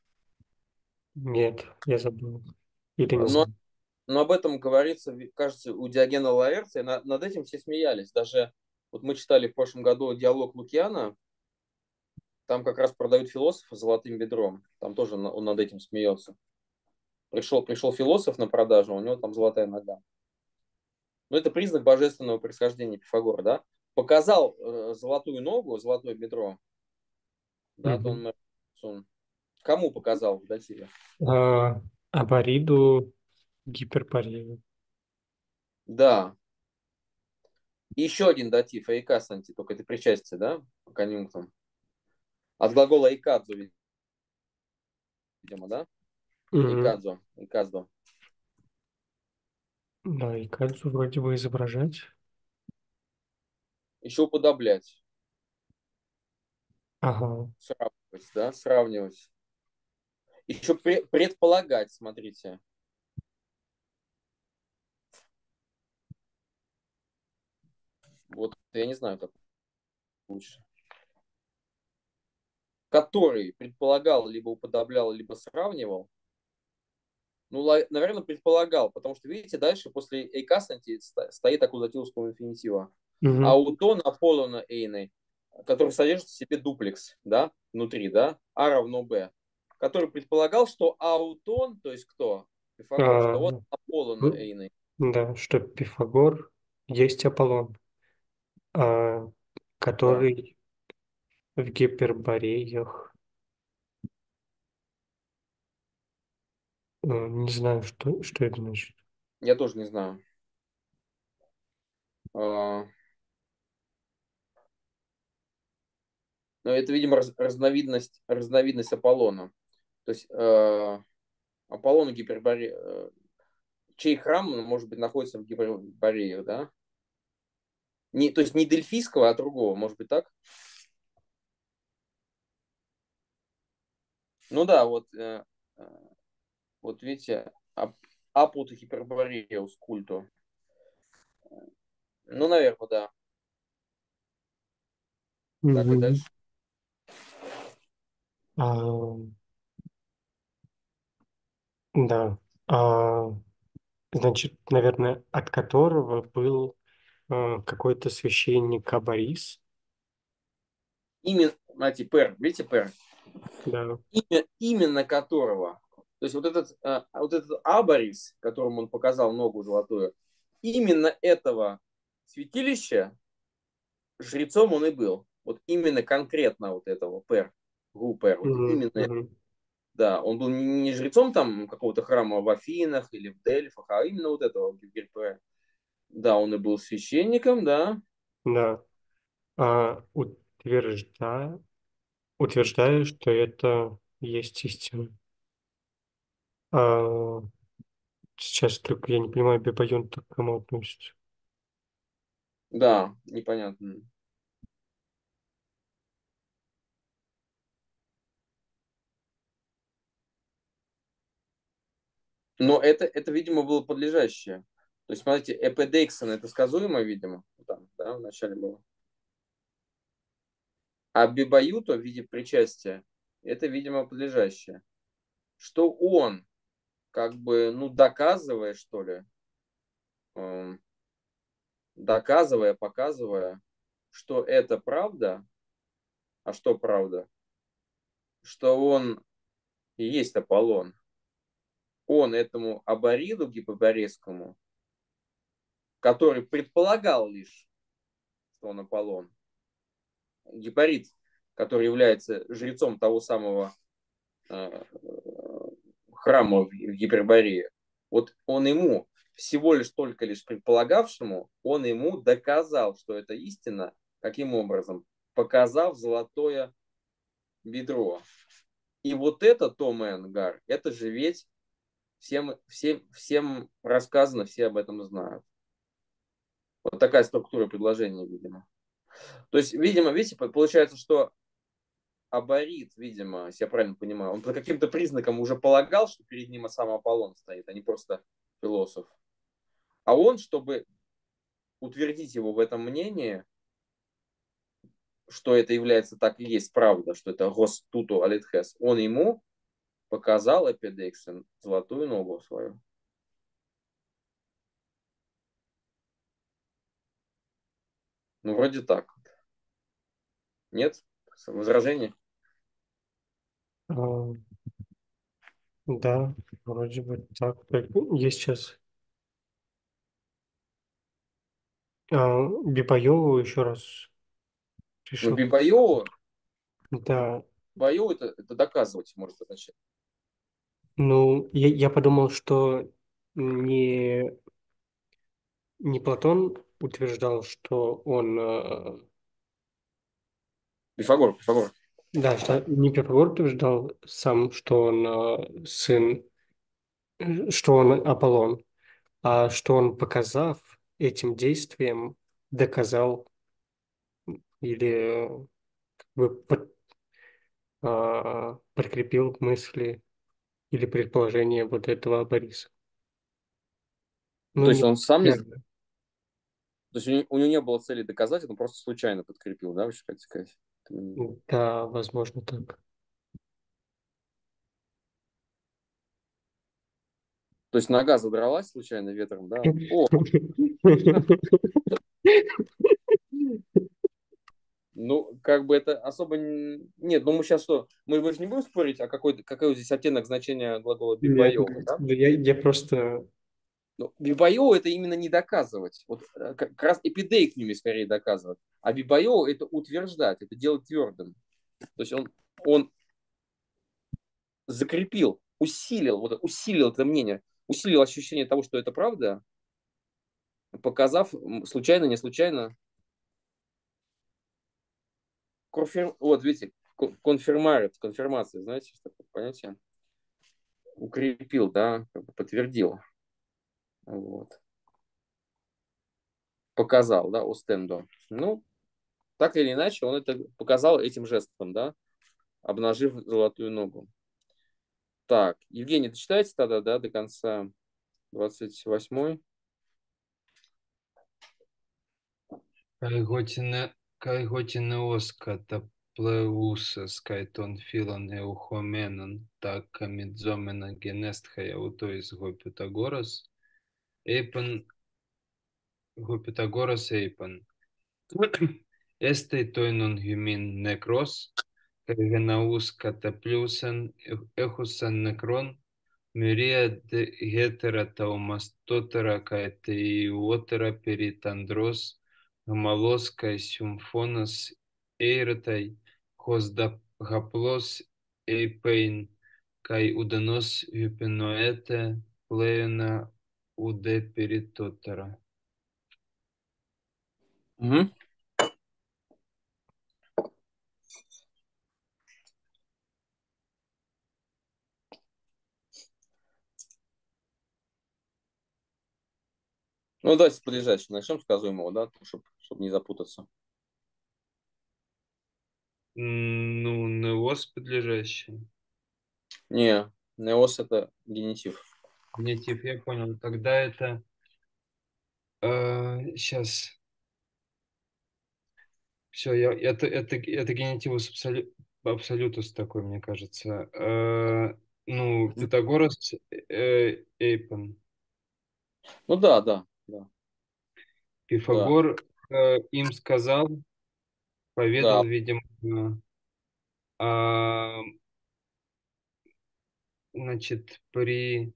Нет, я забыл. Или не Но, знаю. но об этом говорится, кажется, у Диогена Лаэрция. Над этим все смеялись. Даже вот мы читали в прошлом году диалог Лукьяна. Там как раз продают философа с золотым бедром. Там тоже он над этим смеется. Пришел философ на продажу, у него там золотая нога. Но это признак божественного происхождения Пифагора, да? Показал золотую ногу, золотое бедро, да, то Мгм. он кому показал в дативе? Абариду гиперборею. Да. И еще один датив, эйкасанти, только это причастие, да, конъюнктум. От глагола эйкадзу, видимо, да? Мгм. Эйкадзо. Да, и кадзу вроде бы изображать. Еще уподоблять. Ага. Сравнивать, да, сравнивать. Еще предполагать, смотрите. Вот я не знаю, как лучше. Который предполагал, либо уподоблял, либо сравнивал. Ну, наверное, предполагал, потому что, видите, дальше после эйкаснати стоит аккузативского инфинитива. Мгм. Аутон Аполлона Эйны, который содержит в себе дуплекс, да, внутри, да, А равно Б, который предполагал, что аутон, то есть кто? Пифагор, А, что он Аполлона ну, Эйны. да, что Пифагор есть Аполлон, а, Да, который в Гипербореях. Не знаю, что это значит. я тоже не знаю. А, Но это, видимо, разновидность Аполлона. То есть Аполлон Гиперборея, чей храм, может быть, находится в Гипербореях, да? Не, то есть не Дельфийского, а другого, может быть, так? Ну да, вот видите, апут Гипербореус культу. Ну, наверное, да. Так и Мгм. дальше. А, да. А, значит, наверное, от которого был какой-то священник Абарис. Имя, знаете, Пер, видите, Пер? Да. Именно которого. То есть вот этот Абарис, которому он показал ногу золотую, именно этого святилища жрецом он и был. Вот именно конкретно вот этого Пер, Гу Пер, вот Мгм. именно, Мгм. да, он был не жрецом там какого-то храма в Афинах или в Дельфах, а именно вот этого Гипер. Да, он и был священником, да. Да. Утверждаю, что это есть истина. А, сейчас только я не понимаю, Бепайон-то к кому относится. Да, непонятно. Но это, видимо, было подлежащее. То есть, смотрите, эпидексон это сказуемо, видимо, там, да, в начале было. А бибаюто в виде причастия, это, видимо, подлежащее. Что он, как бы, ну, доказывая, что ли, эм, доказывая, показывая, что это правда, а что правда, что он и есть Аполлон, он этому Абориду гипоборейскому, который предполагал лишь, что он Аполлон, Гиппарит, который является жрецом того самого э, храма в Гиперборее, вот он ему, всего лишь только лишь предполагавшему, он ему доказал, что это истина. Каким образом? Показав золотое бедро. И вот это Том Энгар, это же ведь всем рассказано, все об этом знают. Вот такая структура предложения, видимо. То есть, видимо, видите, получается, что Аборит, видимо, если я правильно понимаю, он по каким-то признакам уже полагал, что перед ним сам Аполлон стоит, а не просто философ. А он, чтобы утвердить его в этом мнении, что это является так и есть правда, что это гос туту алитхес, он ему показал эпидексин, золотую ногу свою. Ну, вроде так. Нет? Возражение? А, да, вроде бы так. Я сейчас Бепайову еще раз Ну, решил. Бибайо, Да, Баю это доказывать может означать. ну, я подумал, что не, не Платон утверждал, что он Пифагор. да, что не Пифагор утверждал сам, что он сын, что он Аполлон, а что он, показав этим действием, доказал или как бы прикрепил к мысли или предположение вот этого Бориса. Ну, То есть не он сам не... То верно. есть у него не было цели доказать, он просто случайно подкрепил, да, вы что хотите сказать? Да, возможно, так. То есть нога задралась случайно ветром, да? О, ну, как бы это особо... Нет, ну мы сейчас что? Мы же не будем спорить, какой здесь оттенок значения глагола Нет, бибайо, нет, да? да я просто... Ну, бибайо это именно не доказывать. Вот как раз эпидейкнюми скорее доказывать. А бибайо это утверждать, это делать твердым. То есть он закрепил, усилил это мнение, усилил ощущение того, что это правда, показав случайно, не случайно, вот видите, конфирмация, знаете, что такое понятие? Укрепил, да, как бы подтвердил, вот, показал, да, остендо. Ну, так или иначе, он это показал этим жестом, да, обнажив золотую ногу. Так, Евгений, дочитайте тогда, да, до конца 28-й. Kai goti pleusis, kai ton filon euchomenon, ta kamidzomen genesthai autois go Pythagoras, eipan go Pythagoras eipan. Este toinon hymin nekros, kai genaus katapliusen echusan nekron, myriad hetera taumastotera kai teiotera peritandros, hamalos kai symfonas eiratai, hosdaplos eipein, kai udanos hypinoete pleina ude peritotera. Угу. Ну, давайте с подлежащим начнем, сказуемого, да, чтобы не запутаться. Ну, неос подлежащий. Не, неос это генитив. Генитив, я понял. Тогда это... сейчас. Все, это генитивус абсолютус такой, мне кажется. Ну, Питагорас Эйпен. Ну да, да, да, да, Пифагор им сказал, поведал, да. видимо, а, значит, при...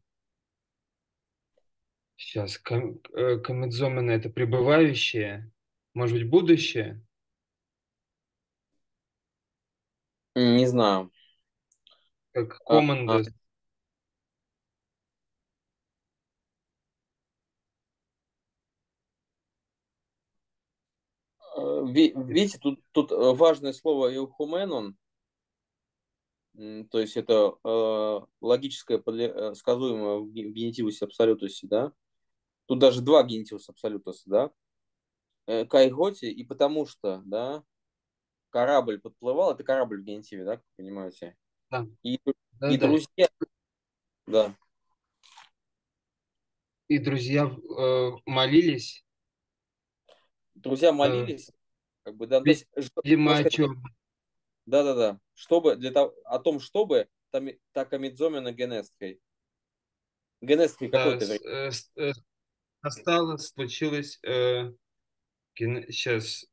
Сейчас, комедзомена это пребывающее, может быть, будущее, Не знаю. как А, а, командос. Видите, тут важное слово «эухуменон», то есть это логическое сказуемое в генитивусе абсолютусе, да? Тут даже два генитивуса абсолютуса, да? Кайготи, и потому что, да, корабль подплывал, это корабль в генитиве, да, как вы понимаете? Да, И, да, и да. друзья, да, И друзья молились, друзья э, молились, как бы, да, то есть, видимо, можно о сказать, чем? да-да-да, чтобы, для того, о том, чтобы, такамидзомена генесткой. Генесткой Да, какой-то, настало, случилось, сейчас,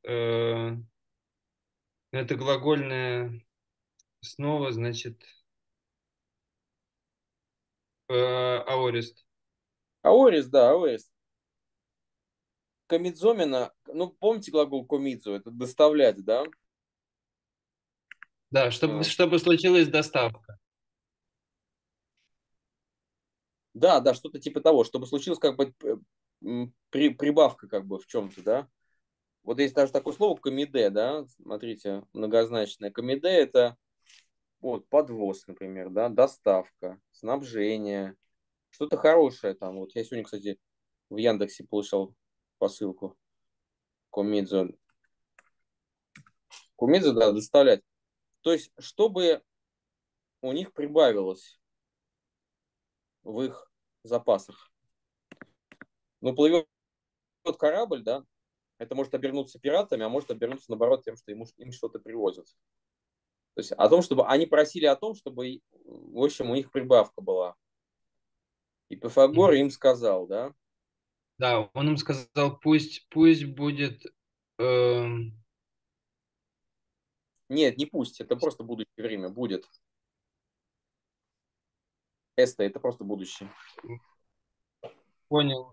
это глагольное снова, значит, аорист. Аорис, да, аорис. Комидзомена, ну, помните глагол комидзу, это доставлять, да? Да, чтобы случилась доставка. Да, да, что-то типа того, чтобы случилась как бы прибавка как бы в чем-то, да? Вот есть даже такое слово комиде, да, смотрите, многозначное. Комиде это вот подвоз, например, да, доставка, снабжение, что-то хорошее там. Вот я сегодня, кстати, в Яндексе получал посылку комидзу. Комидзу, да, доставлять. То есть, чтобы у них прибавилось в их запасах. Ну, плывет корабль, да, это может обернуться пиратами, а может обернуться, наоборот, тем, что им что-то привозят. То есть о том, чтобы они просили о том, чтобы, в общем, у них прибавка была. И Пифагор им сказал, да? Да, он им сказал, пусть будет... Нет, не пусть, это просто будущее время, будет. Эста, это просто будущее. понял.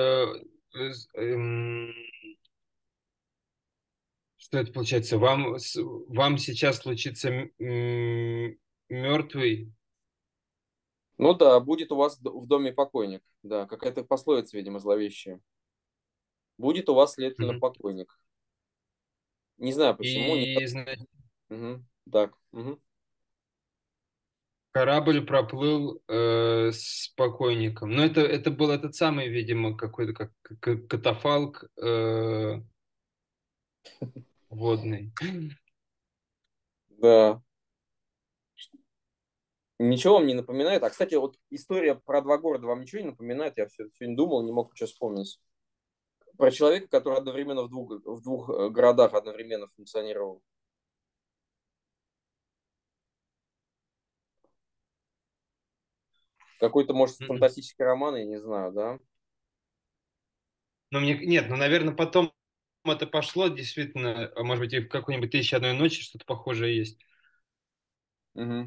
Что это получается? Вам сейчас случится мертвый? Ну да, будет у вас в доме покойник. Да, какая-то пословица, видимо, зловещая. Будет у вас, следовательно, Мгм. покойник. Не знаю почему. И, значит, Мгм. Так. Мгм. корабль проплыл с покойником. Но это был этот самый, видимо, какой-то как катафалк водный. Да. Ничего вам не напоминает? А, кстати, вот история про два города вам ничего не напоминает? Я все сегодня думал, не мог ничего вспомнить. Про человека, который одновременно в двух городах одновременно функционировал. Какой-то, может, Мгм. фантастический роман, я не знаю, да? Но мне нет, ну, наверное, потом это пошло, действительно, может быть, и в какой-нибудь «Тысяча одной ночи» что-то похожее есть. Угу.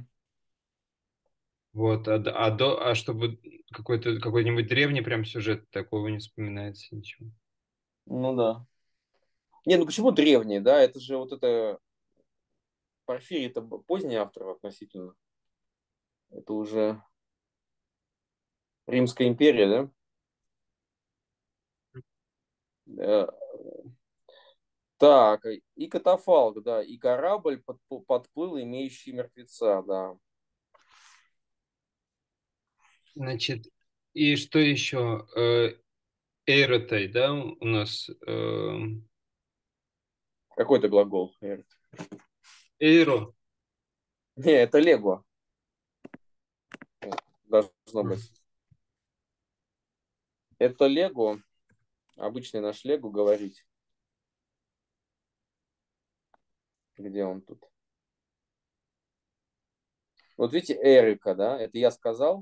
Вот, а чтобы какой-нибудь древний прям сюжет, такого не вспоминается ничего. Ну да. Не, ну почему древние, да? Это же вот это... Порфирий это поздний автор относительно. Это уже Римская империя, да? Э, Так, и катафалк, да, и корабль подплыл, имеющий мертвеца, да. Значит, и что еще? Эйротай, да, у нас? Какой-то глагол. Эйро. Не, это Лего должно быть. Это Лего, обычный наш Лего говорить. Где он тут? Вот видите, Эрика, да, это я сказал.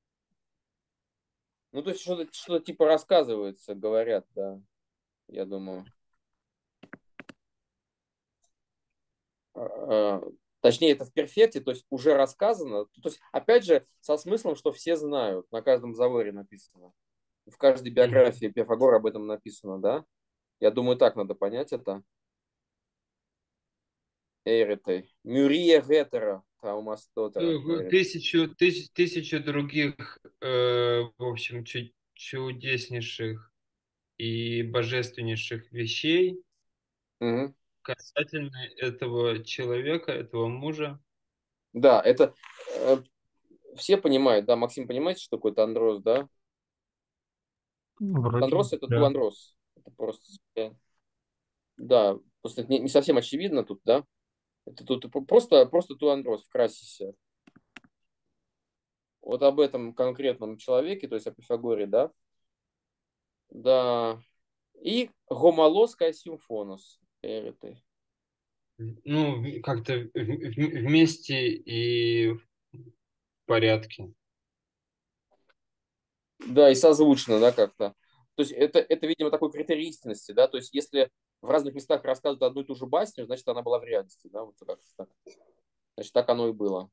Ну, то есть что-то типа рассказывается, говорят, да, я думаю. А, Точнее, это в перфекте, то есть уже рассказано. То есть, опять же, со смыслом, что все знают, на каждом заворе написано. В каждой Мгм. биографии Пифагора об этом написано, да? Я думаю, так надо понять это. Эритой. Мюрия Гетера, Таумастотера. Тысячу других, в общем, чудеснейших и божественнейших вещей Мгм. касательно этого человека, этого мужа. Да, это э, все понимают, да, Максим, понимаете, что такое Тандрос, да? Вроде, Тандрос это да. туандрос. Это просто, да, просто это не совсем очевидно тут, да? Это тут просто туандрос в красисе. Вот об этом конкретном человеке, то есть о Пифагоре, да? Да. И гомолоская симфонос. Эритой. Ну, как-то вместе и в порядке. Да, и созвучно, да, как-то. То есть это, видимо, такой критерий истинности, да, то есть если в разных местах рассказывают одну и ту же басню, значит, она была в реальности, да, вот как так. Значит, так оно и было.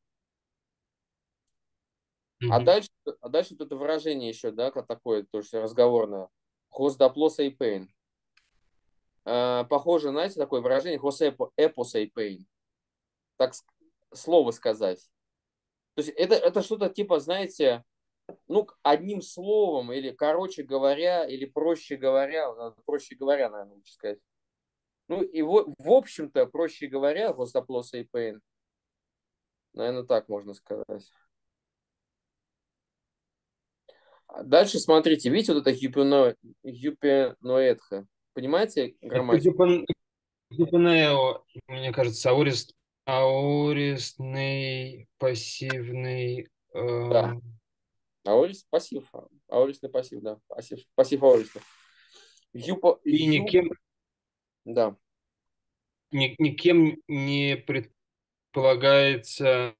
А Мгм. дальше, а дальше вот это выражение еще, да, как такое, то есть разговорное. Хоздоплоса и пейн. Похоже, знаете, такое выражение эпоса и пейн. Так слово сказать. То есть это что-то типа, знаете, ну, одним словом, или короче говоря, или проще говоря, наверное, лучше сказать. Ну, и в общем-то, проще говоря, Госдоплоса и Пейн, наверное, так можно сказать. Дальше смотрите, видите вот это юпеноэдха? Понимаете Это грамматику? Гипонео, мне кажется, аорист Аорисный пассивный. Да. Аорис пассив. Аорисный пассив, да. Пассив аорисный. И никем, Да. никем не предполагается,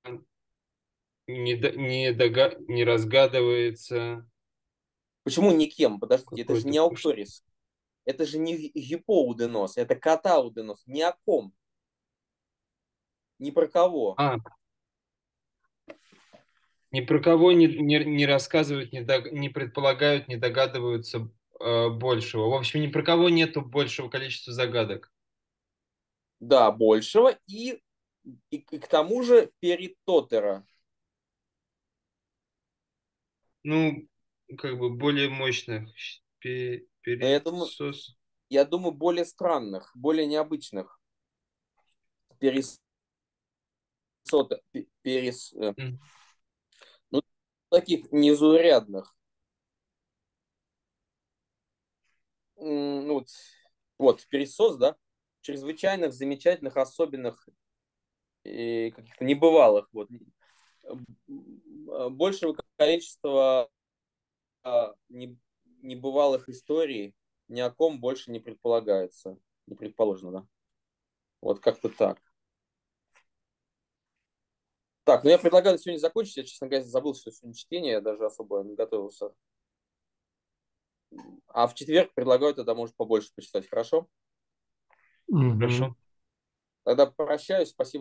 не разгадывается Почему никем? Подождите, это же какой-то... не аукторис. Это же не гипоуденос, это катауденос. Ни о ком. Ни про кого. Ни про кого не рассказывают, не предполагают, не догадываются большего. В общем, ни про кого нету большего количества загадок. Да, большего. И к тому же перитотера. Ну, как бы более мощных. Но я думаю, более странных, более необычных. Пересота. М. Ну, таких незаурядных. Ну, вот, пересос, да, чрезвычайных, замечательных, особенных и каких-то небывалых. Вот. Большего количества небывалых историй ни о ком больше не предполагается. Не предположено, да. Вот как-то так. Так, ну я предлагаю сегодня закончить. Я, честно говоря, забыл, что сегодня чтение, я даже особо не готовился. А в четверг предлагаю тогда, может, побольше почитать, хорошо? Мгм. Хорошо. Тогда прощаюсь, спасибо.